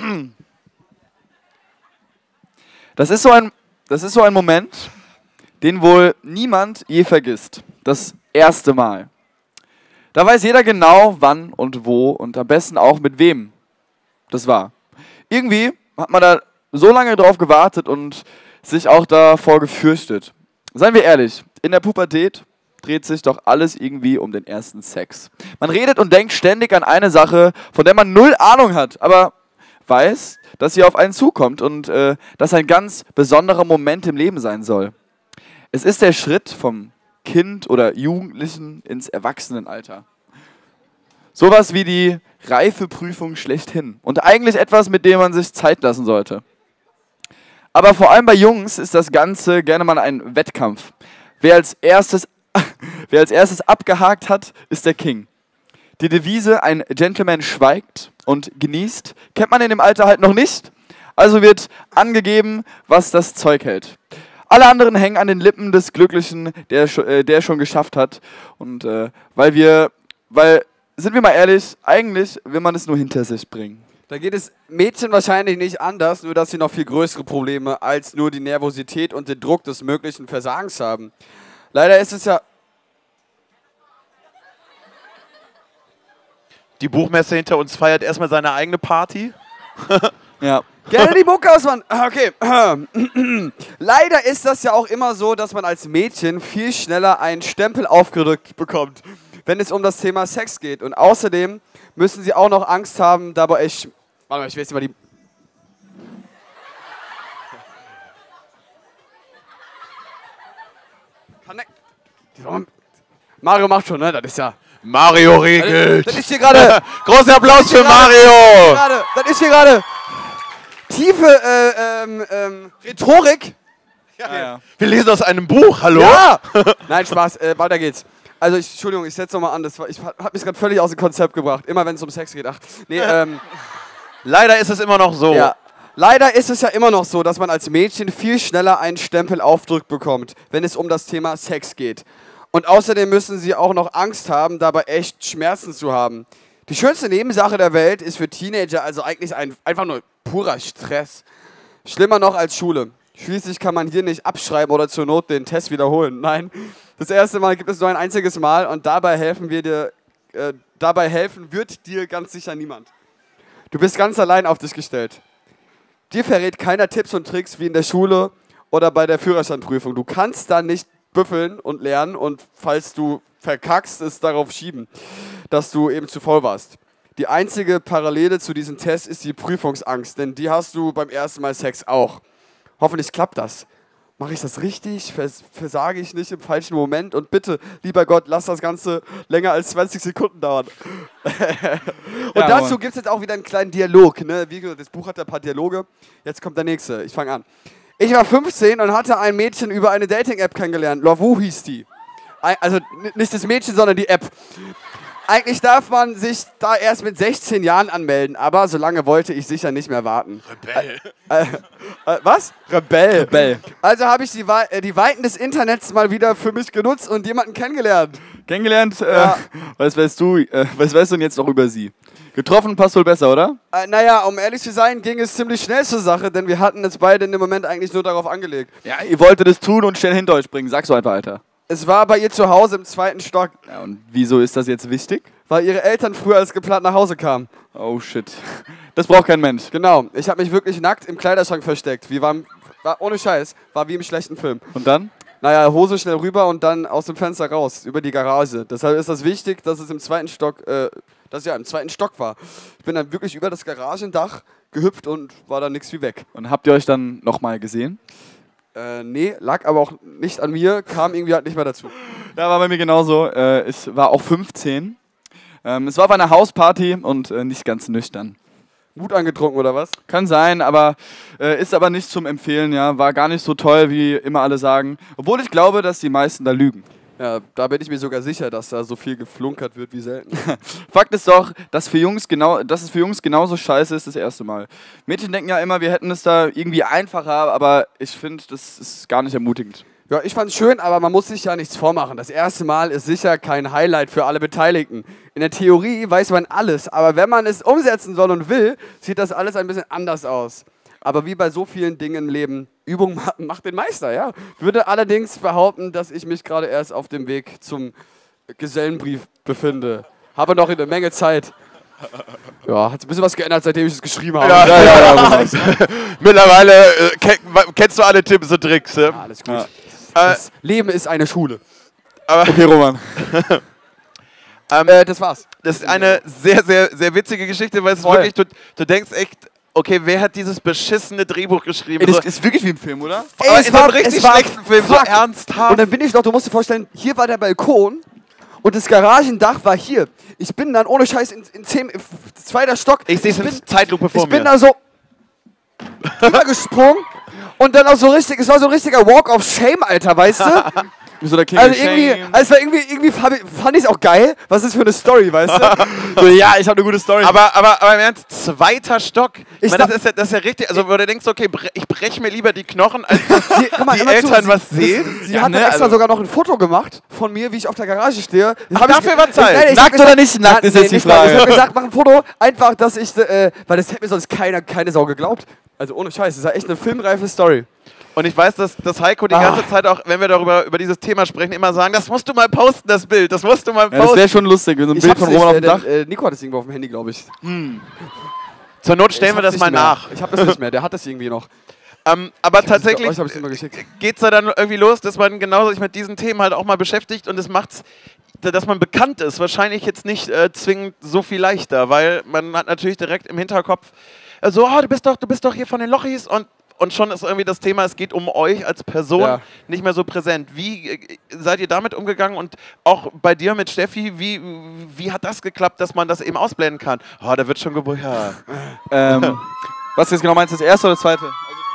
Das ist so ein Moment, den wohl niemand je vergisst. Das erste Mal. Da weiß jeder genau, wann und wo und am besten auch mit wem das war. Irgendwie hat man da so lange drauf gewartet und sich auch davor gefürchtet. Seien wir ehrlich, in der Pubertät dreht sich doch alles irgendwie um den ersten Sex. Man redet und denkt ständig an eine Sache, von der man null Ahnung hat, aber weiß, dass sie auf einen zukommt und dass ein ganz besonderer Moment im Leben sein soll. Es ist der Schritt vom Kind oder Jugendlichen ins Erwachsenenalter. Sowas wie die Reifeprüfung schlechthin. Und eigentlich etwas, mit dem man sich Zeit lassen sollte. Aber vor allem bei Jungs ist das Ganze gerne mal ein Wettkampf. Wer als erstes abgehakt hat, ist der King. Die Devise, ein Gentleman schweigt und genießt, kennt man in dem Alter halt noch nicht. Also wird angegeben, was das Zeug hält. Alle anderen hängen an den Lippen des Glücklichen, der schon geschafft hat. Und sind wir mal ehrlich, eigentlich will man es nur hinter sich bringen. Da geht es Mädchen wahrscheinlich nicht anders, nur dass sie noch viel größere Probleme als nur die Nervosität und den Druck des möglichen Versagens haben. Leider ist es ja... Die Buchmesse hinter uns feiert erstmal seine eigene Party. Ja. Gerne die Mucke aus, Mann. Okay. Leider ist das ja auch immer so, dass man als Mädchen viel schneller einen Stempel aufgedrückt bekommt, wenn es um das Thema Sex geht. Und außerdem müssen sie auch noch Angst haben, dabei ich... Warte mal, ich weiß nicht mal die... Mario macht schon, ne? Das ist ja... Mario regelt. Das ist hier gerade... Großen Applaus für Mario. Das ist hier gerade... Tiefe Rhetorik. Ja. Wir lesen aus einem Buch, hallo? Ja! Nein, Spaß, weiter geht's. Also, Entschuldigung, ich setze nochmal an. Ich habe mich gerade völlig aus dem Konzept gebracht. Immer wenn es um Sex geht. Ach, nee, Leider ist es immer noch so. Ja. Leider ist es ja immer noch so, dass man als Mädchen viel schneller einen Stempel aufdrückt bekommt, wenn es um das Thema Sex geht. Und außerdem müssen sie auch noch Angst haben, dabei echt Schmerzen zu haben. Die schönste Nebensache der Welt ist für Teenager also eigentlich einfach nur purer Stress. Schlimmer noch als Schule. Schließlich kann man hier nicht abschreiben oder zur Not den Test wiederholen. Nein, das erste Mal gibt es nur ein einziges Mal und dabei helfen wird dir ganz sicher niemand. Du bist ganz allein auf dich gestellt. Dir verrät keiner Tipps und Tricks wie in der Schule oder bei der Führerscheinprüfung. Du kannst da nicht büffeln und lernen und falls du verkackst, es darauf schieben, dass du eben zu faul warst. Die einzige Parallele zu diesem Test ist die Prüfungsangst, denn die hast du beim ersten Mal Sex auch. Hoffentlich klappt das. Mache ich das richtig? Versage ich nicht im falschen Moment? Und bitte, lieber Gott, lass das Ganze länger als 20 Sekunden dauern. Und ja, dazu gibt es jetzt auch wieder einen kleinen Dialog. Ne? Wie gesagt, das Buch hat ein paar Dialoge. Jetzt kommt der nächste. Ich fange an. Ich war 15 und hatte ein Mädchen über eine Dating-App kennengelernt. Lovoo hieß die. Also nicht das Mädchen, sondern die App. Eigentlich darf man sich da erst mit 16 Jahren anmelden, aber so lange wollte ich sicher nicht mehr warten. Rebell. Was? Rebell. Also habe ich die Weiten des Internets mal wieder für mich genutzt und jemanden kennengelernt. Kennengelernt? Ja. Was weißt du denn jetzt noch über sie? Getroffen passt wohl besser, oder? Naja, um ehrlich zu sein, ging es ziemlich schnell zur Sache, denn wir hatten es beide in dem Moment eigentlich nur darauf angelegt. Ja, ihr wolltet es tun und schnell hinter euch bringen. Sag's doch einfach, Alter. Es war bei ihr zu Hause im 2. Stock, Ja, und wieso ist das jetzt wichtig? weil ihre Eltern früher als geplant nach Hause kamen. Oh shit. Das braucht kein Mensch. Genau, ich habe mich wirklich nackt im Kleiderschrank versteckt. War ohne Scheiß, war wie im schlechten Film. Und dann? Naja, Hose schnell rüber und dann aus dem Fenster raus, über die Garage. Deshalb ist das wichtig, dass es im 2. Stock, im 2. Stock war. Ich bin dann wirklich über das Garagendach gehüpft und war dann nix wie weg. Und habt ihr euch dann nochmal gesehen? Nee, lag aber auch nicht an mir, kam irgendwie halt nicht mehr dazu. Ja, war bei mir genauso. Ich war auch 15. Es war bei einer Hausparty und nicht ganz nüchtern. Mut angetrunken oder was? Kann sein, aber ist aber nicht zum Empfehlen, ja. War gar nicht so toll, wie immer alle sagen. Obwohl ich glaube, dass die meisten da lügen. Ja, da bin ich mir sogar sicher, dass da so viel geflunkert wird wie selten. Fakt ist doch, dass es für Jungs genauso scheiße ist das erste Mal. Mädchen denken ja immer, wir hätten es da irgendwie einfacher, aber ich finde, das ist gar nicht ermutigend. Ja, ich fand's schön, aber man muss sich ja nichts vormachen. Das erste Mal ist sicher kein Highlight für alle Beteiligten. In der Theorie weiß man alles, aber wenn man es umsetzen soll und will, sieht das alles ein bisschen anders aus. Aber wie bei so vielen Dingen im Leben, Übung macht den Meister, ja. Würde allerdings behaupten, dass ich mich gerade erst auf dem Weg zum Gesellenbrief befinde. Habe noch eine Menge Zeit. Ja, hat sich ein bisschen was geändert, seitdem ich es geschrieben habe. Ja. Mittlerweile kennst du alle Tipps und Tricks. Ja, alles gut. Ja. Das Leben ist eine Schule. Okay, Roman. Das war's. Das ist eine sehr, sehr, sehr witzige Geschichte, weil es ist Voll. wirklich, du denkst echt, okay, wer hat dieses beschissene Drehbuch geschrieben? Das ist wirklich wie im Film, oder? Aber es in einem war- richtig es war schlechten Film, so fuck. ernsthaft. Und dann bin ich noch, du musst dir vorstellen, hier war der Balkon und das Garagendach war hier. Ich bin dann ohne Scheiß in 2. Stock. Ich sehe es in Zeitlupe vor Ich bin mir. da so rübergesprungen und dann auch so richtig, es war so ein richtiger Walk of Shame, Alter, weißt du? So der King Also of irgendwie, Shame. also es war irgendwie fand ich es auch geil. Was ist das für eine Story, weißt du? So, ja, ich habe eine gute Story. Aber im Ernst, 2. Stock. Ich meine, dachte- das ist ja richtig, also wo du denkst, okay, ich breche mir lieber die Knochen, als dass Guck mal, die immer zu, Eltern was sehen. Sie Ja, hat ne, dann extra also- sogar noch ein Foto gemacht von mir, wie ich auf der Garage stehe. Ach, dafür war Zeit. Nein, ich Nackt hab gesagt- oder nicht nackt, ist jetzt die nicht nackt. Frage. Ich habe gesagt, mach ein Foto, einfach, dass ich, weil das hätte mir sonst keine Sau geglaubt. Also ohne Scheiß, das ist ja echt eine filmreife Story. Und ich weiß, dass Heiko die ganze Zeit auch, wenn wir über dieses Thema sprechen, immer sagen, das musst du mal posten, das Bild, das musst du mal ja, das posten. wäre schon lustig, so ein Bild von Roman auf dem Dach. Nico hat das irgendwo auf dem Handy, glaube ich. Zur Not stellen wir das mal nach. Ich habe das nicht mehr, der hat das irgendwie noch. Aber tatsächlich Euch habe ich immer geschickt. geht es da dann irgendwie los, dass man genauso sich mit diesen Themen halt auch mal beschäftigt und es macht's, dass man bekannt ist, wahrscheinlich jetzt nicht zwingend so viel leichter, weil man hat natürlich direkt im Hinterkopf so, du bist doch hier von den Lochis und schon ist irgendwie das Thema, es geht um euch als Person Ja. nicht mehr so präsent. Wie seid ihr damit umgegangen und auch bei dir mit Steffi, wie hat das geklappt, dass man das eben ausblenden kann? Oh, da wird schon ja. Was du jetzt genau meinst, das erste oder das zweite?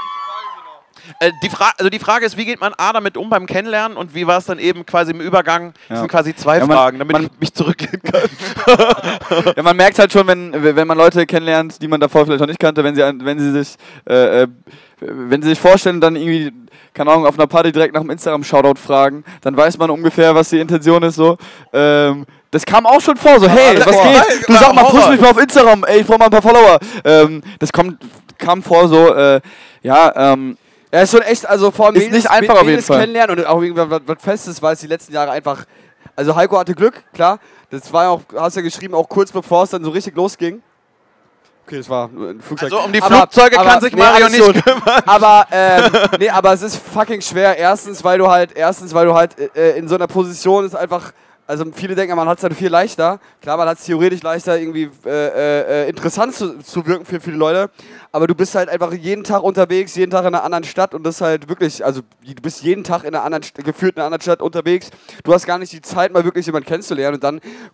Die Frage ist, wie geht man damit um beim Kennenlernen und wie war es dann eben quasi im Übergang? Das Ja. sind quasi zwei Ja, man- Fragen, damit man- ich mich zurücklehnen kann. Ja, man merkt halt schon, wenn man Leute kennenlernt, die man davor vielleicht noch nicht kannte, wenn sie sich vorstellen, dann irgendwie, keine Ahnung, auf einer Party direkt nach dem Instagram-Shoutout fragen, dann weiß man ungefähr, was die Intention ist. So. Das kam auch schon vor, so, hey, das was war- geht? Du war sag mal, Horror. push mich mal auf Instagram, ey, ich brauch mal ein paar Follower. Das kam vor, so, Ja, ist schon echt, also vor allem Ist nicht einfach auf jeden Mädels Fall. kennenlernen und auch irgendwas was Festes, weil es die letzten Jahre einfach, also Heiko hatte Glück, klar, das war ja auch, hast ja geschrieben, auch kurz bevor es dann so richtig losging. Okay, das war nur ein Flugzeug. Also um die Flugzeuge kann sich Mario alles nicht gut. kümmern. Aber, aber es ist fucking schwer. Erstens, weil du halt in so einer Position ist einfach, also viele denken, man hat es halt viel leichter. Klar, man hat es theoretisch leichter, irgendwie interessant zu wirken für viele Leute. Aber du bist halt einfach jeden Tag unterwegs, jeden Tag in einer anderen Stadt und das halt wirklich, also du bist jeden Tag gefühlt in einer anderen Stadt unterwegs. Du hast gar nicht die Zeit, mal wirklich jemanden kennenzulernen und dann kommt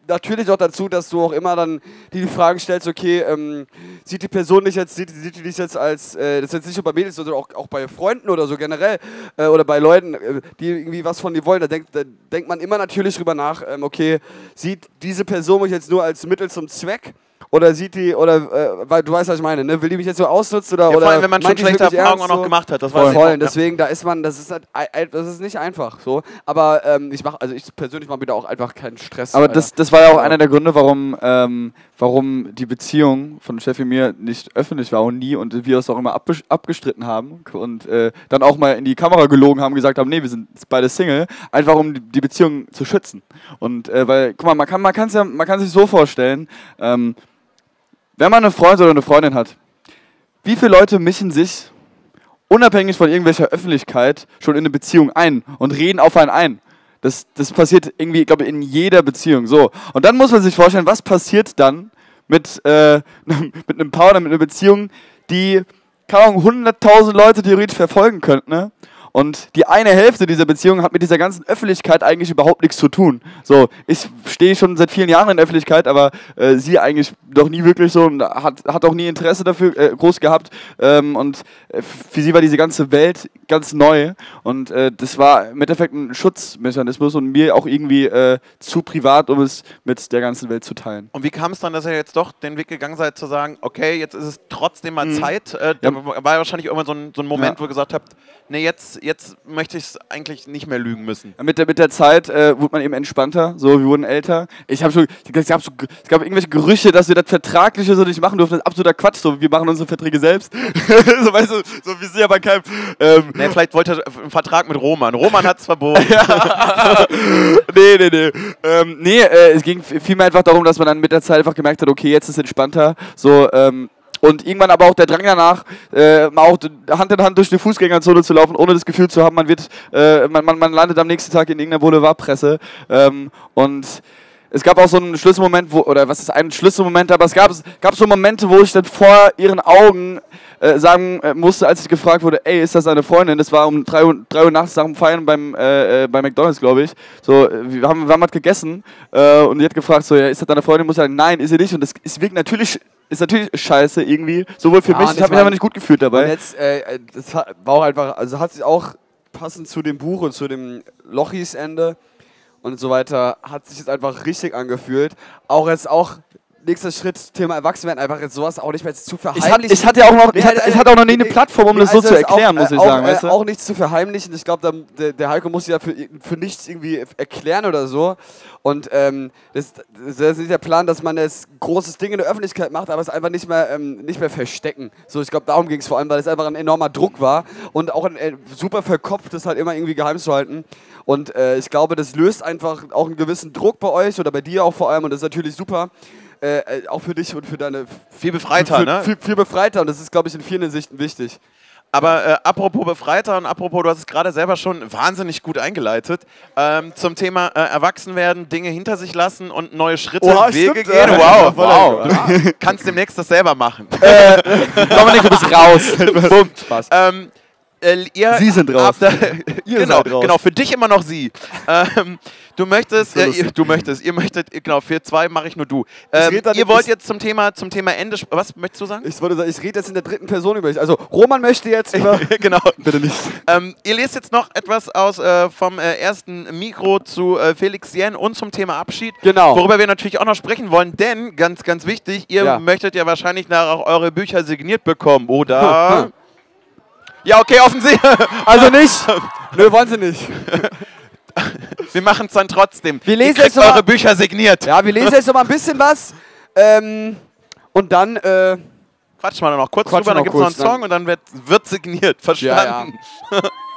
natürlich auch dazu, dass du auch immer dann die Fragen stellst, okay, sieht die Person dich jetzt, sieht die dich jetzt als, das ist jetzt nicht nur bei Mädels, sondern auch bei Freunden oder so generell, oder bei Leuten, die irgendwie was von dir wollen, da denkt man immer natürlich drüber nach, okay, sieht diese Person mich jetzt nur als Mittel zum Zweck? Oder sieht die, weil du weißt, was ich meine, ne? Will die mich jetzt so ausnutzen oder. Ja, vor allem, wenn man schon meint die schlechte wirklich Erfahrungen auch ernst, noch gemacht hat. Das Voll, weiß ich. deswegen, da ist man, das ist nicht einfach so. Aber ich persönlich mache mir da auch einfach keinen Stress. Aber das war ja auch einer der Gründe, warum die Beziehung von Steffi und mir nicht öffentlich war und nie und wir es auch immer abgestritten haben und dann auch mal in die Kamera gelogen haben, gesagt haben, nee, wir sind beide Single, einfach um die Beziehung zu schützen. Und weil, guck mal, man kann sich so vorstellen, wenn man einen Freund oder eine Freundin hat, wie viele Leute mischen sich unabhängig von irgendwelcher Öffentlichkeit schon in eine Beziehung ein und reden auf einen ein? Das passiert irgendwie, ich glaube, in jeder Beziehung so. Und dann muss man sich vorstellen, was passiert dann mit einem Paar oder mit einer Beziehung, die, keine Ahnung, 100.000 Leute theoretisch verfolgen könnten, ne? Und die eine Hälfte dieser Beziehung hat mit dieser ganzen Öffentlichkeit eigentlich überhaupt nichts zu tun. So, ich stehe schon seit vielen Jahren in der Öffentlichkeit, aber sie eigentlich doch nie wirklich so und hat auch nie Interesse dafür groß gehabt. Und für sie war diese ganze Welt ganz neu. Und das war im Endeffekt ein Schutzmechanismus und mir auch irgendwie zu privat, um es mit der ganzen Welt zu teilen. Und wie kam es dann, dass ihr jetzt doch den Weg gegangen seid, zu sagen, okay, jetzt ist es trotzdem mal Zeit? Da war wahrscheinlich irgendwann so ein Moment, wo ihr gesagt habt, nee, jetzt möchte ich es eigentlich nicht mehr lügen müssen. Mit der Zeit wurde man eben entspannter, so, wir wurden älter. Es gab irgendwelche Gerüchte, dass wir das Vertragliche so nicht machen durften. Das ist absoluter Quatsch, so, wir machen unsere Verträge selbst. So, weißt du, so, wir sind ja bei keinem... Nee, vielleicht wollte er einen Vertrag mit Roman. Roman hat es verboten. Nee, es ging vielmehr einfach darum, dass man dann mit der Zeit einfach gemerkt hat, okay, jetzt ist es entspannter, so, und irgendwann aber auch der Drang danach, mal auch Hand in Hand durch die Fußgängerzone zu laufen, ohne das Gefühl zu haben, man landet am nächsten Tag in irgendeiner Boulevardpresse. Und es gab auch so einen Schlüsselmoment, aber es gab so Momente, wo ich dann vor ihren Augen sagen musste, als ich gefragt wurde, ey, ist das eine Freundin? Das war um 3 Uhr nachts nach dem Feiern bei McDonald's, glaube ich. So, wir haben was gegessen und die hat gefragt, so, ja, ist das deine Freundin? Ich muss sagen, nein, ist sie nicht. Und das ist natürlich scheiße irgendwie, sowohl für mich, ich habe mich aber nicht gut gefühlt dabei. Und jetzt, das war auch einfach, also hat sich auch passend zu dem Buch und zu dem Lochis-Ende und so weiter, hat sich jetzt einfach richtig angefühlt. Auch jetzt nächster Schritt, Thema Erwachsenwerden, einfach jetzt sowas auch nicht mehr zu verheimlichen. Ich hatte auch noch nie eine Plattform, um das so zu erklären, muss ich sagen. Weißt du? Auch nichts zu verheimlichen. Ich glaube, der Heiko muss ja für nichts irgendwie erklären oder so. Und das ist nicht der Plan, dass man jetzt ein großes Ding in der Öffentlichkeit macht, aber es einfach nicht mehr verstecken. So, ich glaube, darum ging es vor allem, weil es einfach ein enormer Druck war und auch super verkopft, das halt immer irgendwie geheim zu halten. Und ich glaube, das löst einfach auch einen gewissen Druck bei euch oder bei dir auch vor allem und das ist natürlich super. Auch für dich und für deine... Viel befreiter, ne? Viel befreiter und das ist, glaube ich, in vielen Sichten wichtig. Aber apropos befreiter und apropos, du hast es gerade selber schon wahnsinnig gut eingeleitet, zum Thema Erwachsenwerden, Dinge hinter sich lassen und neue Schritte Wege gehen. Wow. Du kannst demnächst das selber machen. Dominik, du bist raus. Bumm. Spaß. Sie sind raus. Genau, für dich immer noch sie. Ihr möchtet, genau, für zwei mache ich nur du. Ihr wollt jetzt zum Thema Ende, was möchtest du sagen? Ich wollte sagen, ich rede jetzt in der dritten Person über dich. Also Roman möchte jetzt über... Genau. Bitte nicht. Ihr lest jetzt noch etwas aus vom ersten Mikro zu Felix Jähn und zum Thema Abschied. Genau. Worüber wir natürlich auch noch sprechen wollen, denn, ganz, ganz wichtig, ihr möchtet ja wahrscheinlich nachher auch eure Bücher signiert bekommen, oder? Ja, okay, offensichtlich. Also nicht. Nö, wollen sie nicht. Wir machen es dann trotzdem. Wir lesen ihr kriegt jetzt eure Bücher signiert. Ja, wir lesen jetzt noch mal ein bisschen was. Und dann... Quatsch mal noch kurz drüber, dann gibt es noch einen Song und dann wird signiert. Verstanden? Ja.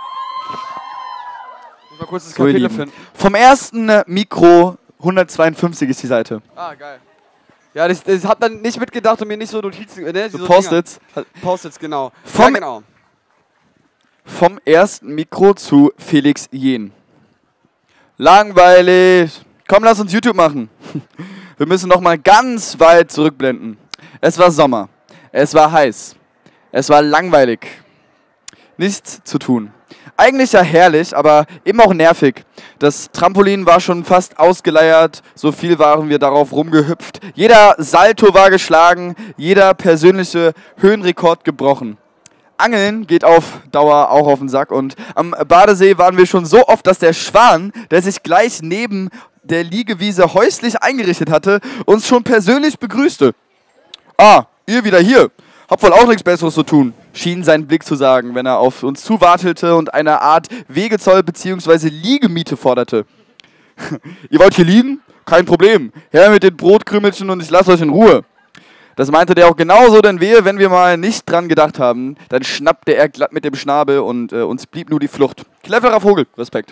Mal kurz das Kapitel finden. Vom ersten Mikro 152 ist die Seite. Ah, geil. Ja, das hab dann nicht mitgedacht und mir nicht so Notizen... Ne, so Post-its. Post-its, genau. Genau. Vom ersten Mikro zu Felix Jähn. Langweilig. Komm, lass uns YouTube machen. Wir müssen noch mal ganz weit zurückblenden. Es war Sommer. Es war heiß. Es war langweilig. Nichts zu tun. Eigentlich ja herrlich, aber eben auch nervig. Das Trampolin war schon fast ausgeleiert, so viel waren wir darauf rumgehüpft. Jeder Salto war geschlagen, jeder persönliche Höhenrekord gebrochen. Angeln geht auf Dauer auch auf den Sack und am Badesee waren wir schon so oft, dass der Schwan, der sich gleich neben der Liegewiese häuslich eingerichtet hatte, uns schon persönlich begrüßte. Ah, ihr wieder hier. Hab wohl auch nichts Besseres zu tun, schien sein Blick zu sagen, wenn er auf uns zuwartelte und eine Art Wegezoll bzw. Liegemiete forderte. Ihr wollt hier liegen? Kein Problem. Her mit den Brotkrümelchen und ich lasse euch in Ruhe. Das meinte der auch genauso, denn wehe, wenn wir mal nicht dran gedacht haben, dann schnappte er glatt mit dem Schnabel und uns blieb nur die Flucht. Cleverer Vogel, Respekt.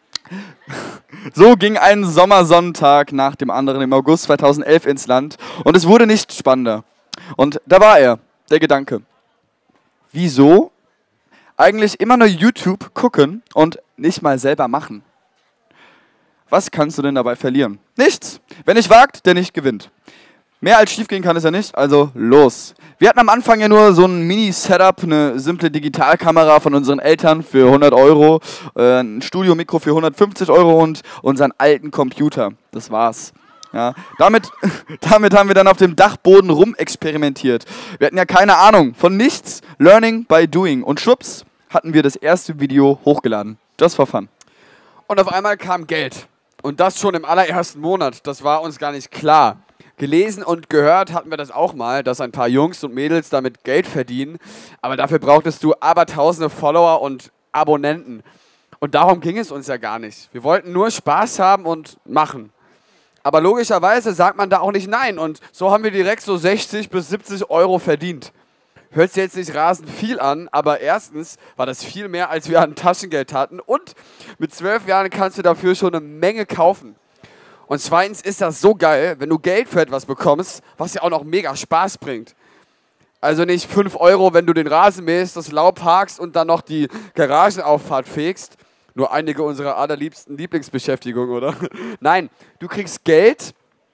So ging ein Sommersonntag nach dem anderen im August 2011 ins Land und es wurde nicht spannender. Und da war er, der Gedanke. Wieso eigentlich immer nur YouTube gucken und nicht mal selber machen? Was kannst du denn dabei verlieren? Nichts. Wer nicht wagt, der nicht gewinnt. Mehr als schief gehen kann es ja nicht, also los. Wir hatten am Anfang ja nur so ein Mini-Setup, eine simple Digitalkamera von unseren Eltern für 100 Euro, ein Studiomikro für 150 Euro und unseren alten Computer. Das war's. Ja, damit haben wir dann auf dem Dachboden rumexperimentiert. Wir hatten ja keine Ahnung von nichts, Learning by Doing. Und schwupps, hatten wir das erste Video hochgeladen. Just for fun. Und auf einmal kam Geld. Und das schon im allerersten Monat. Das war uns gar nicht klar. Gelesen und gehört hatten wir das auch mal, dass ein paar Jungs und Mädels damit Geld verdienen. Aber dafür brauchtest du abertausende Follower und Abonnenten. Und darum ging es uns ja gar nicht. Wir wollten nur Spaß haben und machen. Aber logischerweise sagt man da auch nicht nein. Und so haben wir direkt so 60 bis 70 Euro verdient. Hört sich jetzt nicht rasend viel an, aber erstens war das viel mehr, als wir an Taschengeld hatten. Und mit 12 Jahren kannst du dafür schon eine Menge kaufen. Und zweitens ist das so geil, wenn du Geld für etwas bekommst, was ja auch noch mega Spaß bringt. Also nicht 5 Euro, wenn du den Rasen mähst, das Laub hakst und dann noch die Garagenauffahrt fegst. Nur einige unserer allerliebsten Lieblingsbeschäftigungen, oder? Nein, du kriegst Geld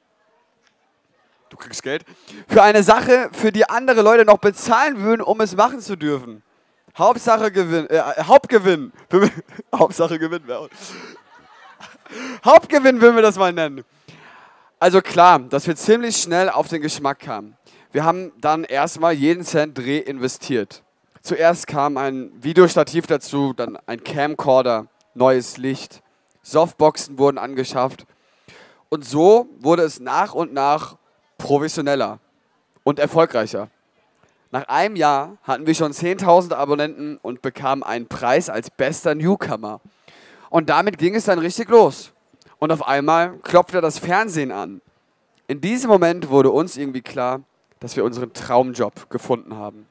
für eine Sache, für die andere Leute noch bezahlen würden, um es machen zu dürfen. Hauptsache Gewinn. Hauptgewinn. Hauptsache Gewinn. Hauptgewinn würden wir das mal nennen. Also klar, dass wir ziemlich schnell auf den Geschmack kamen. Wir haben dann erstmal jeden Cent reinvestiert. Zuerst kam ein Videostativ dazu, dann ein Camcorder, neues Licht, Softboxen wurden angeschafft. Und so wurde es nach und nach professioneller und erfolgreicher. Nach einem Jahr hatten wir schon 10.000 Abonnenten und bekamen einen Preis als bester Newcomer. Und damit ging es dann richtig los. Und auf einmal klopfte das Fernsehen an. In diesem Moment wurde uns irgendwie klar, dass wir unseren Traumjob gefunden haben.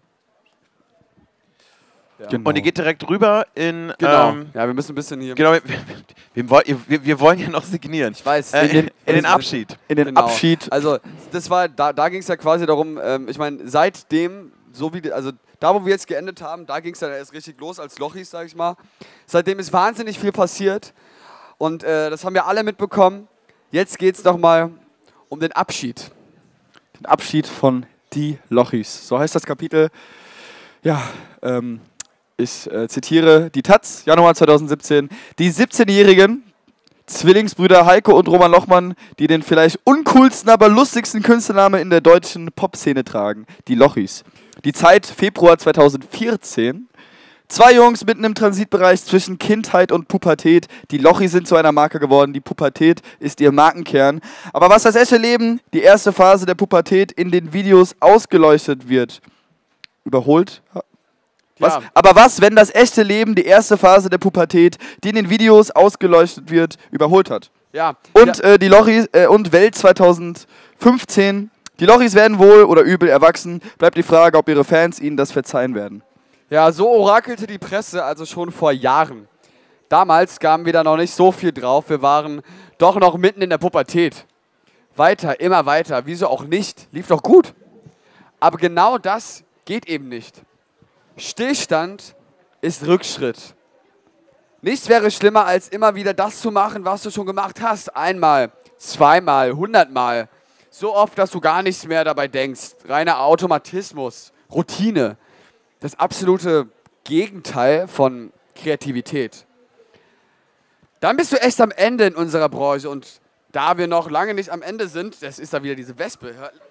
Ja. Genau. Und ihr geht direkt rüber in... Genau. Ja, wir müssen ein bisschen hier... Genau, wir wollen ja noch signieren. Ich weiß. In den Abschied. In den Abschied. Also, das war, da ging es ja quasi darum, ich meine, seitdem, so wie, also da, wo wir jetzt geendet haben, da ging es dann erst richtig los als Lochis, sag ich mal. Seitdem ist wahnsinnig viel passiert und das haben wir alle mitbekommen. Jetzt geht es nochmal um den Abschied. Den Abschied von Die Lochis. So heißt das Kapitel. Ja, ich zitiere die Taz, Januar 2017. Die 17-jährigen Zwillingsbrüder Heiko und Roman Lochmann, die den vielleicht uncoolsten, aber lustigsten Künstlernamen in der deutschen Popszene tragen. Die Lochis. Die Zeit Februar 2014. Zwei Jungs mitten im Transitbereich zwischen Kindheit und Pubertät. Die Lochis sind zu einer Marke geworden. Die Pubertät ist ihr Markenkern. Aber was das echte Leben, die erste Phase der Pubertät, in den Videos ausgeleuchtet wird. Überholt? Was? Ja. Aber was, wenn das echte Leben die erste Phase der Pubertät, die in den Videos ausgeleuchtet wird, überholt hat? Ja. Und die Lochis und Welt 2015. Die Lochis werden wohl oder übel erwachsen. Bleibt die Frage, ob ihre Fans ihnen das verzeihen werden. Ja, so orakelte die Presse also schon vor Jahren. Damals gaben wir da noch nicht so viel drauf. Wir waren doch noch mitten in der Pubertät. Weiter, immer weiter. Wieso auch nicht? Lief doch gut. Aber genau das geht eben nicht. Stillstand ist Rückschritt. Nichts wäre schlimmer, als immer wieder das zu machen, was du schon gemacht hast. Einmal, zweimal, 100-mal. So oft, dass du gar nichts mehr dabei denkst. Reiner Automatismus, Routine. Das absolute Gegenteil von Kreativität. Dann bist du echt am Ende in unserer Branche und da wir noch lange nicht am Ende sind, das ist da wieder diese Wespe.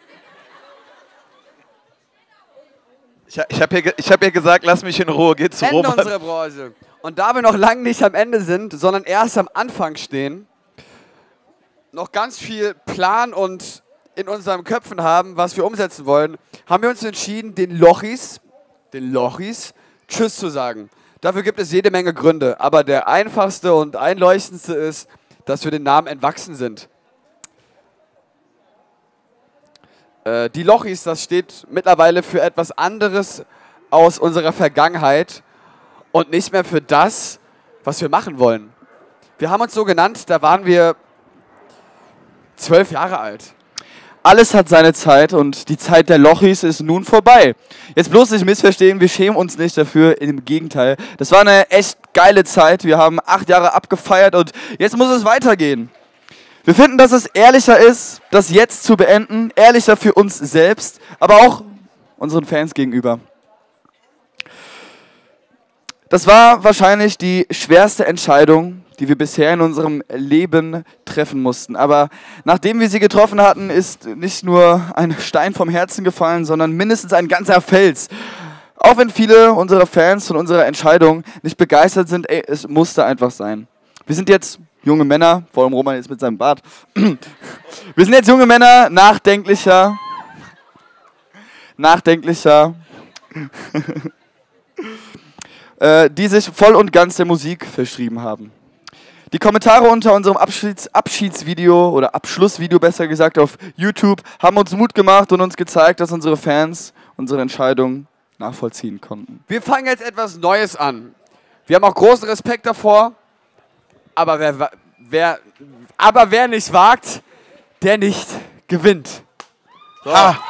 Ich hab hier gesagt, lass mich in Ruhe, geh zu Ende Roman. unserer Branche. Und da wir noch lange nicht am Ende sind, sondern erst am Anfang stehen, noch ganz viel Plan und in unseren Köpfen haben, was wir umsetzen wollen, haben wir uns entschieden, den Lochis Tschüss zu sagen. Dafür gibt es jede Menge Gründe, aber der einfachste und einleuchtendste ist, dass wir den Namen entwachsen sind. Die Lochis, das steht mittlerweile für etwas anderes aus unserer Vergangenheit und nicht mehr für das, was wir machen wollen. Wir haben uns so genannt, da waren wir 12 Jahre alt. Alles hat seine Zeit und die Zeit der Lochis ist nun vorbei. Jetzt bloß nicht missverstehen, wir schämen uns nicht dafür, im Gegenteil. Das war eine echt geile Zeit, wir haben 8 Jahre abgefeiert und jetzt muss es weitergehen. Wir finden, dass es ehrlicher ist, das jetzt zu beenden, ehrlicher für uns selbst, aber auch unseren Fans gegenüber. Das war wahrscheinlich die schwerste Entscheidung, die wir bisher in unserem Leben treffen mussten. Aber nachdem wir sie getroffen hatten, ist nicht nur ein Stein vom Herzen gefallen, sondern mindestens ein ganzer Fels. Auch wenn viele unserer Fans von unserer Entscheidung nicht begeistert sind, es musste einfach sein. Wir sind jetzt junge Männer, vor allem Roman jetzt mit seinem Bart. Wir sind jetzt junge Männer, nachdenklicher, die sich voll und ganz der Musik verschrieben haben. Die Kommentare unter unserem Abschiedsvideo oder Abschlussvideo besser gesagt auf YouTube haben uns Mut gemacht und uns gezeigt, dass unsere Fans unsere Entscheidung nachvollziehen konnten. Wir fangen jetzt etwas Neues an. Wir haben auch großen Respekt davor, aber wer nicht wagt, der nicht gewinnt. So.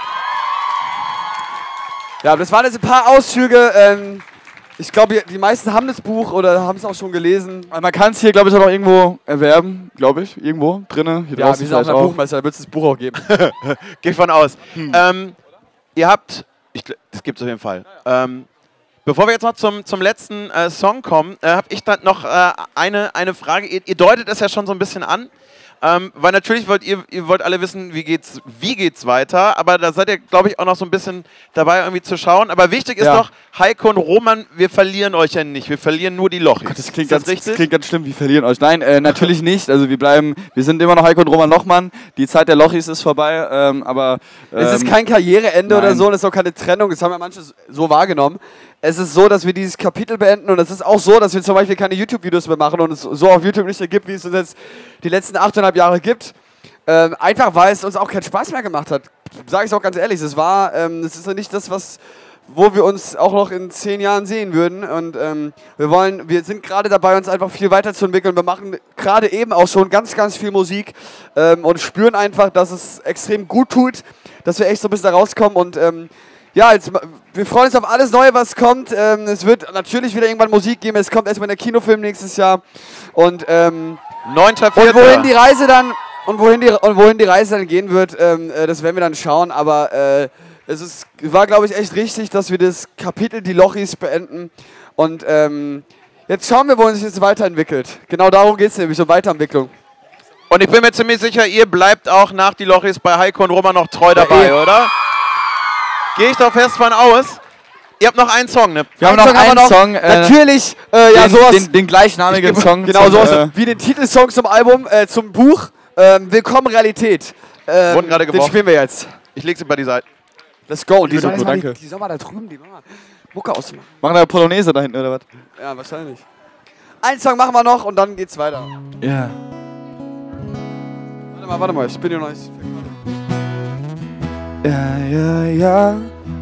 Ja, das waren jetzt ein paar Auszüge. Ich glaube, die meisten haben das Buch oder haben es auch schon gelesen. Man kann es hier, glaube ich, auch noch irgendwo erwerben, glaube ich, irgendwo drinnen. Ja, wir sind auch der Buchmeister, da wird es das Buch auch geben. Geh von aus. Ihr habt, das gibt es auf jeden Fall. Bevor wir jetzt noch zum letzten Song kommen, habe ich dann noch eine Frage. Ihr deutet es ja schon so ein bisschen an. Weil natürlich wollt ihr wollt alle wissen, wie geht's weiter, aber da seid ihr, glaube ich, auch noch so ein bisschen dabei irgendwie zu schauen. Aber wichtig ist doch, Heiko und Roman, wir verlieren euch ja nicht, wir verlieren nur die Lochis. Das klingt ganz schlimm, wir verlieren euch. Nein, natürlich nicht. Also wir sind immer noch Heiko und Roman Lochmann. Die Zeit der Lochis ist vorbei, aber... es ist kein Karriereende oder so, und es ist auch keine Trennung, das haben ja manche so wahrgenommen. Es ist so, dass wir dieses Kapitel beenden und es ist auch so, dass wir zum Beispiel keine YouTube-Videos mehr machen und es so auf YouTube nicht mehr gibt, wie es uns jetzt die letzten 8,5 Jahre gibt. Einfach weil es uns auch keinen Spaß mehr gemacht hat. Sage ich auch ganz ehrlich, es ist ja nicht das, wo wir uns auch noch in 10 Jahren sehen würden. Und wir sind gerade dabei, uns einfach viel weiterzuentwickeln. Wir machen gerade eben auch schon ganz, ganz viel Musik und spüren einfach, dass es extrem gut tut, dass wir echt so ein bisschen da rauskommen und ja, wir freuen uns auf alles Neue, was kommt. Es wird natürlich wieder irgendwann Musik geben. Es kommt erstmal der Kinofilm nächstes Jahr. Und 9.4. Und wohin die Reise dann gehen wird, das werden wir dann schauen. Aber es war, glaube ich, echt richtig, dass wir das Kapitel Die Lochis beenden. Und jetzt schauen wir, wo es sich jetzt weiterentwickelt. Genau darum geht es nämlich, um Weiterentwicklung. Und ich bin mir ziemlich sicher, ihr bleibt auch nach Die Lochis bei Heiko und Roman noch treu dabei, oder? Gehe ich doch fest von aus. Ihr habt noch einen Song, ne? Wir haben noch einen Song. Natürlich, den gleichnamigen Song. Genau, sowas wie den Titelsong zum Album, zum Buch. Willkommen Realität. Wurden gerade geworfen. Den spielen wir jetzt. Ich leg sie bei die Seite. Let's go. Die soll mal da drüben, die Mucke ausmachen. Machen wir Polonaise da hinten, oder was? Ja, wahrscheinlich. Einen Song machen wir noch und dann geht's weiter. Ja. Warte mal, ich bin hier noch nicht. Ja.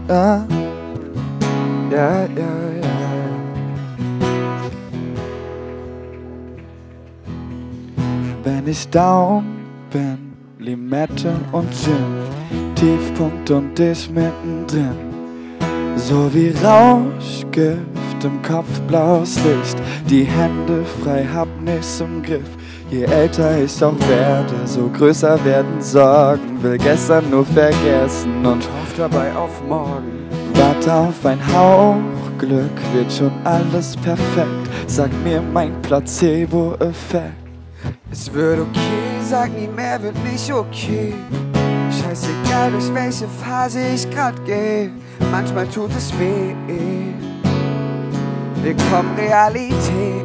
Wenn ich down bin, Limette und Gin, Tiefpunkt und ich mittendrin. So wie Rauschgift im Kopf, blaues Licht, die Hände frei, hab nichts im Griff. Je älter ich auch werde, so größer werden Sorgen. Will gestern nur vergessen und hoff dabei auf morgen. Warte auf ein Hauch Glück, wird schon alles perfekt. sag mir mein Placebo-Effekt. Es wird okay, sag nie mehr, wird nicht okay. Scheißegal, durch welche Phase ich grad geh. Manchmal tut es weh. Willkommen Realität.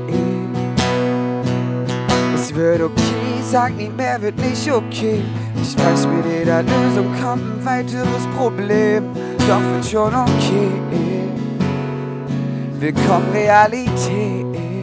Es wird okay, sag nie mehr, wird nicht okay. Ich weiß, mit jeder Lösung kommt ein weiteres Problem. Doch wird schon okay. Willkommen Realität.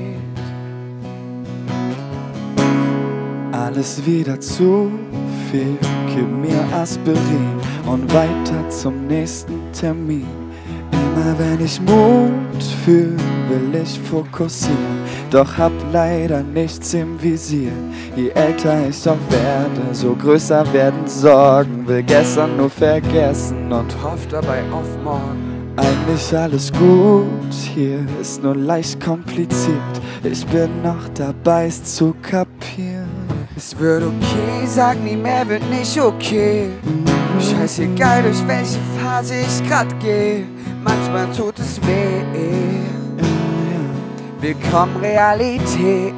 Alles wieder zu viel, gib mir Aspirin und weiter zum nächsten Termin. Immer wenn ich Mut fühl, will ich fokussieren, doch hab leider nichts im Visier. Je älter ich auch werde, so größer werden Sorgen. Will gestern nur vergessen und Hoff dabei auf morgen. eigentlich alles gut, hier ist nur leicht kompliziert. Ich bin noch dabei, es zu kapieren. Es wird okay, sag nie mehr, wird nicht okay. Scheißegal, durch welche Phase ich grad geh. Manchmal tut es weh. Willkommen Realität.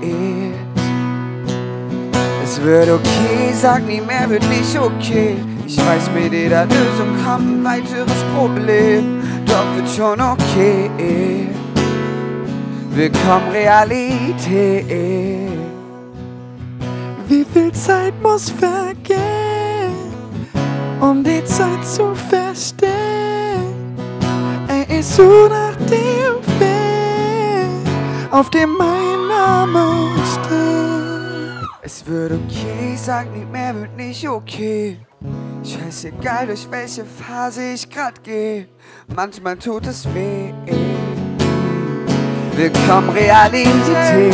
Es wird okay, sag nie mehr, wird nicht okay. Ich weiß, mit jeder Lösung kommt ein weiteres Problem. Doch wird schon okay. Willkommen Realität. Wie viel Zeit muss vergehen, um die Zeit zu verstehen? Ey, ich such nach dem Weg, auf dem mein Name steht. Es wird okay, sag nie mehr, wird nicht okay. Scheißegal, durch welche Phase ich grad geh. Manchmal tut es weh. Willkommen Realität.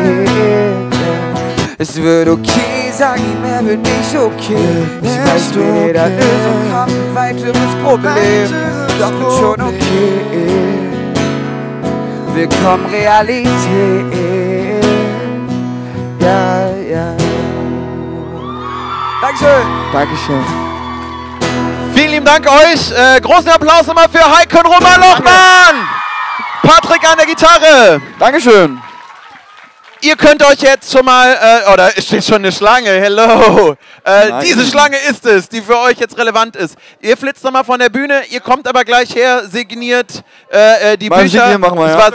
Es wird okay, sag nie mehr, wird nicht okay. Ich weiß, mit jeder Lösung kommt ein weiteres Problem. Doch wird schon okay. Willkommen Realität. Ja, ja. Dankeschön. Dankeschön. Vielen lieben Dank euch. Großen Applaus nochmal für Heiko und Roman Lochmann. Patrick an der Gitarre. Dankeschön. Ihr könnt euch jetzt schon mal, da steht schon eine Schlange, hello. Diese Schlange ist es, die für euch jetzt relevant ist. Ihr flitzt nochmal von der Bühne, ihr kommt aber gleich her, signiert die Mal Bücher. signieren machen wir, ja.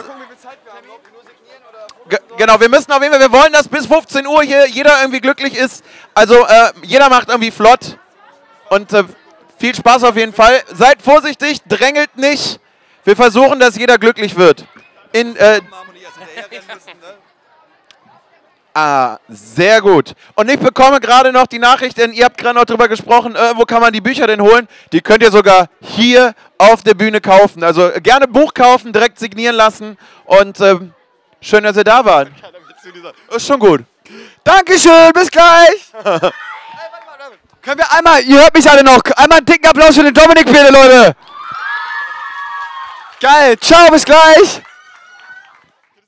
Genau, wir müssen auf jeden Fall, wir wollen, dass bis 15 Uhr hier jeder irgendwie glücklich ist. Also jeder macht irgendwie flott und viel Spaß auf jeden Fall. Seid vorsichtig, drängelt nicht. Wir versuchen, dass jeder glücklich wird. Sehr gut. Und ich bekomme gerade noch die Nachricht, denn ihr habt gerade noch drüber gesprochen, wo kann man die Bücher denn holen? Die könnt ihr sogar hier auf der Bühne kaufen. Also gerne Buch kaufen, direkt signieren lassen und schön, dass ihr da wart. Ist schon gut. Dankeschön, bis gleich. Können wir einmal, ihr hört mich alle noch, einmal einen dicken Applaus für den Dominik bitte, Leute. Geil, ciao, bis gleich.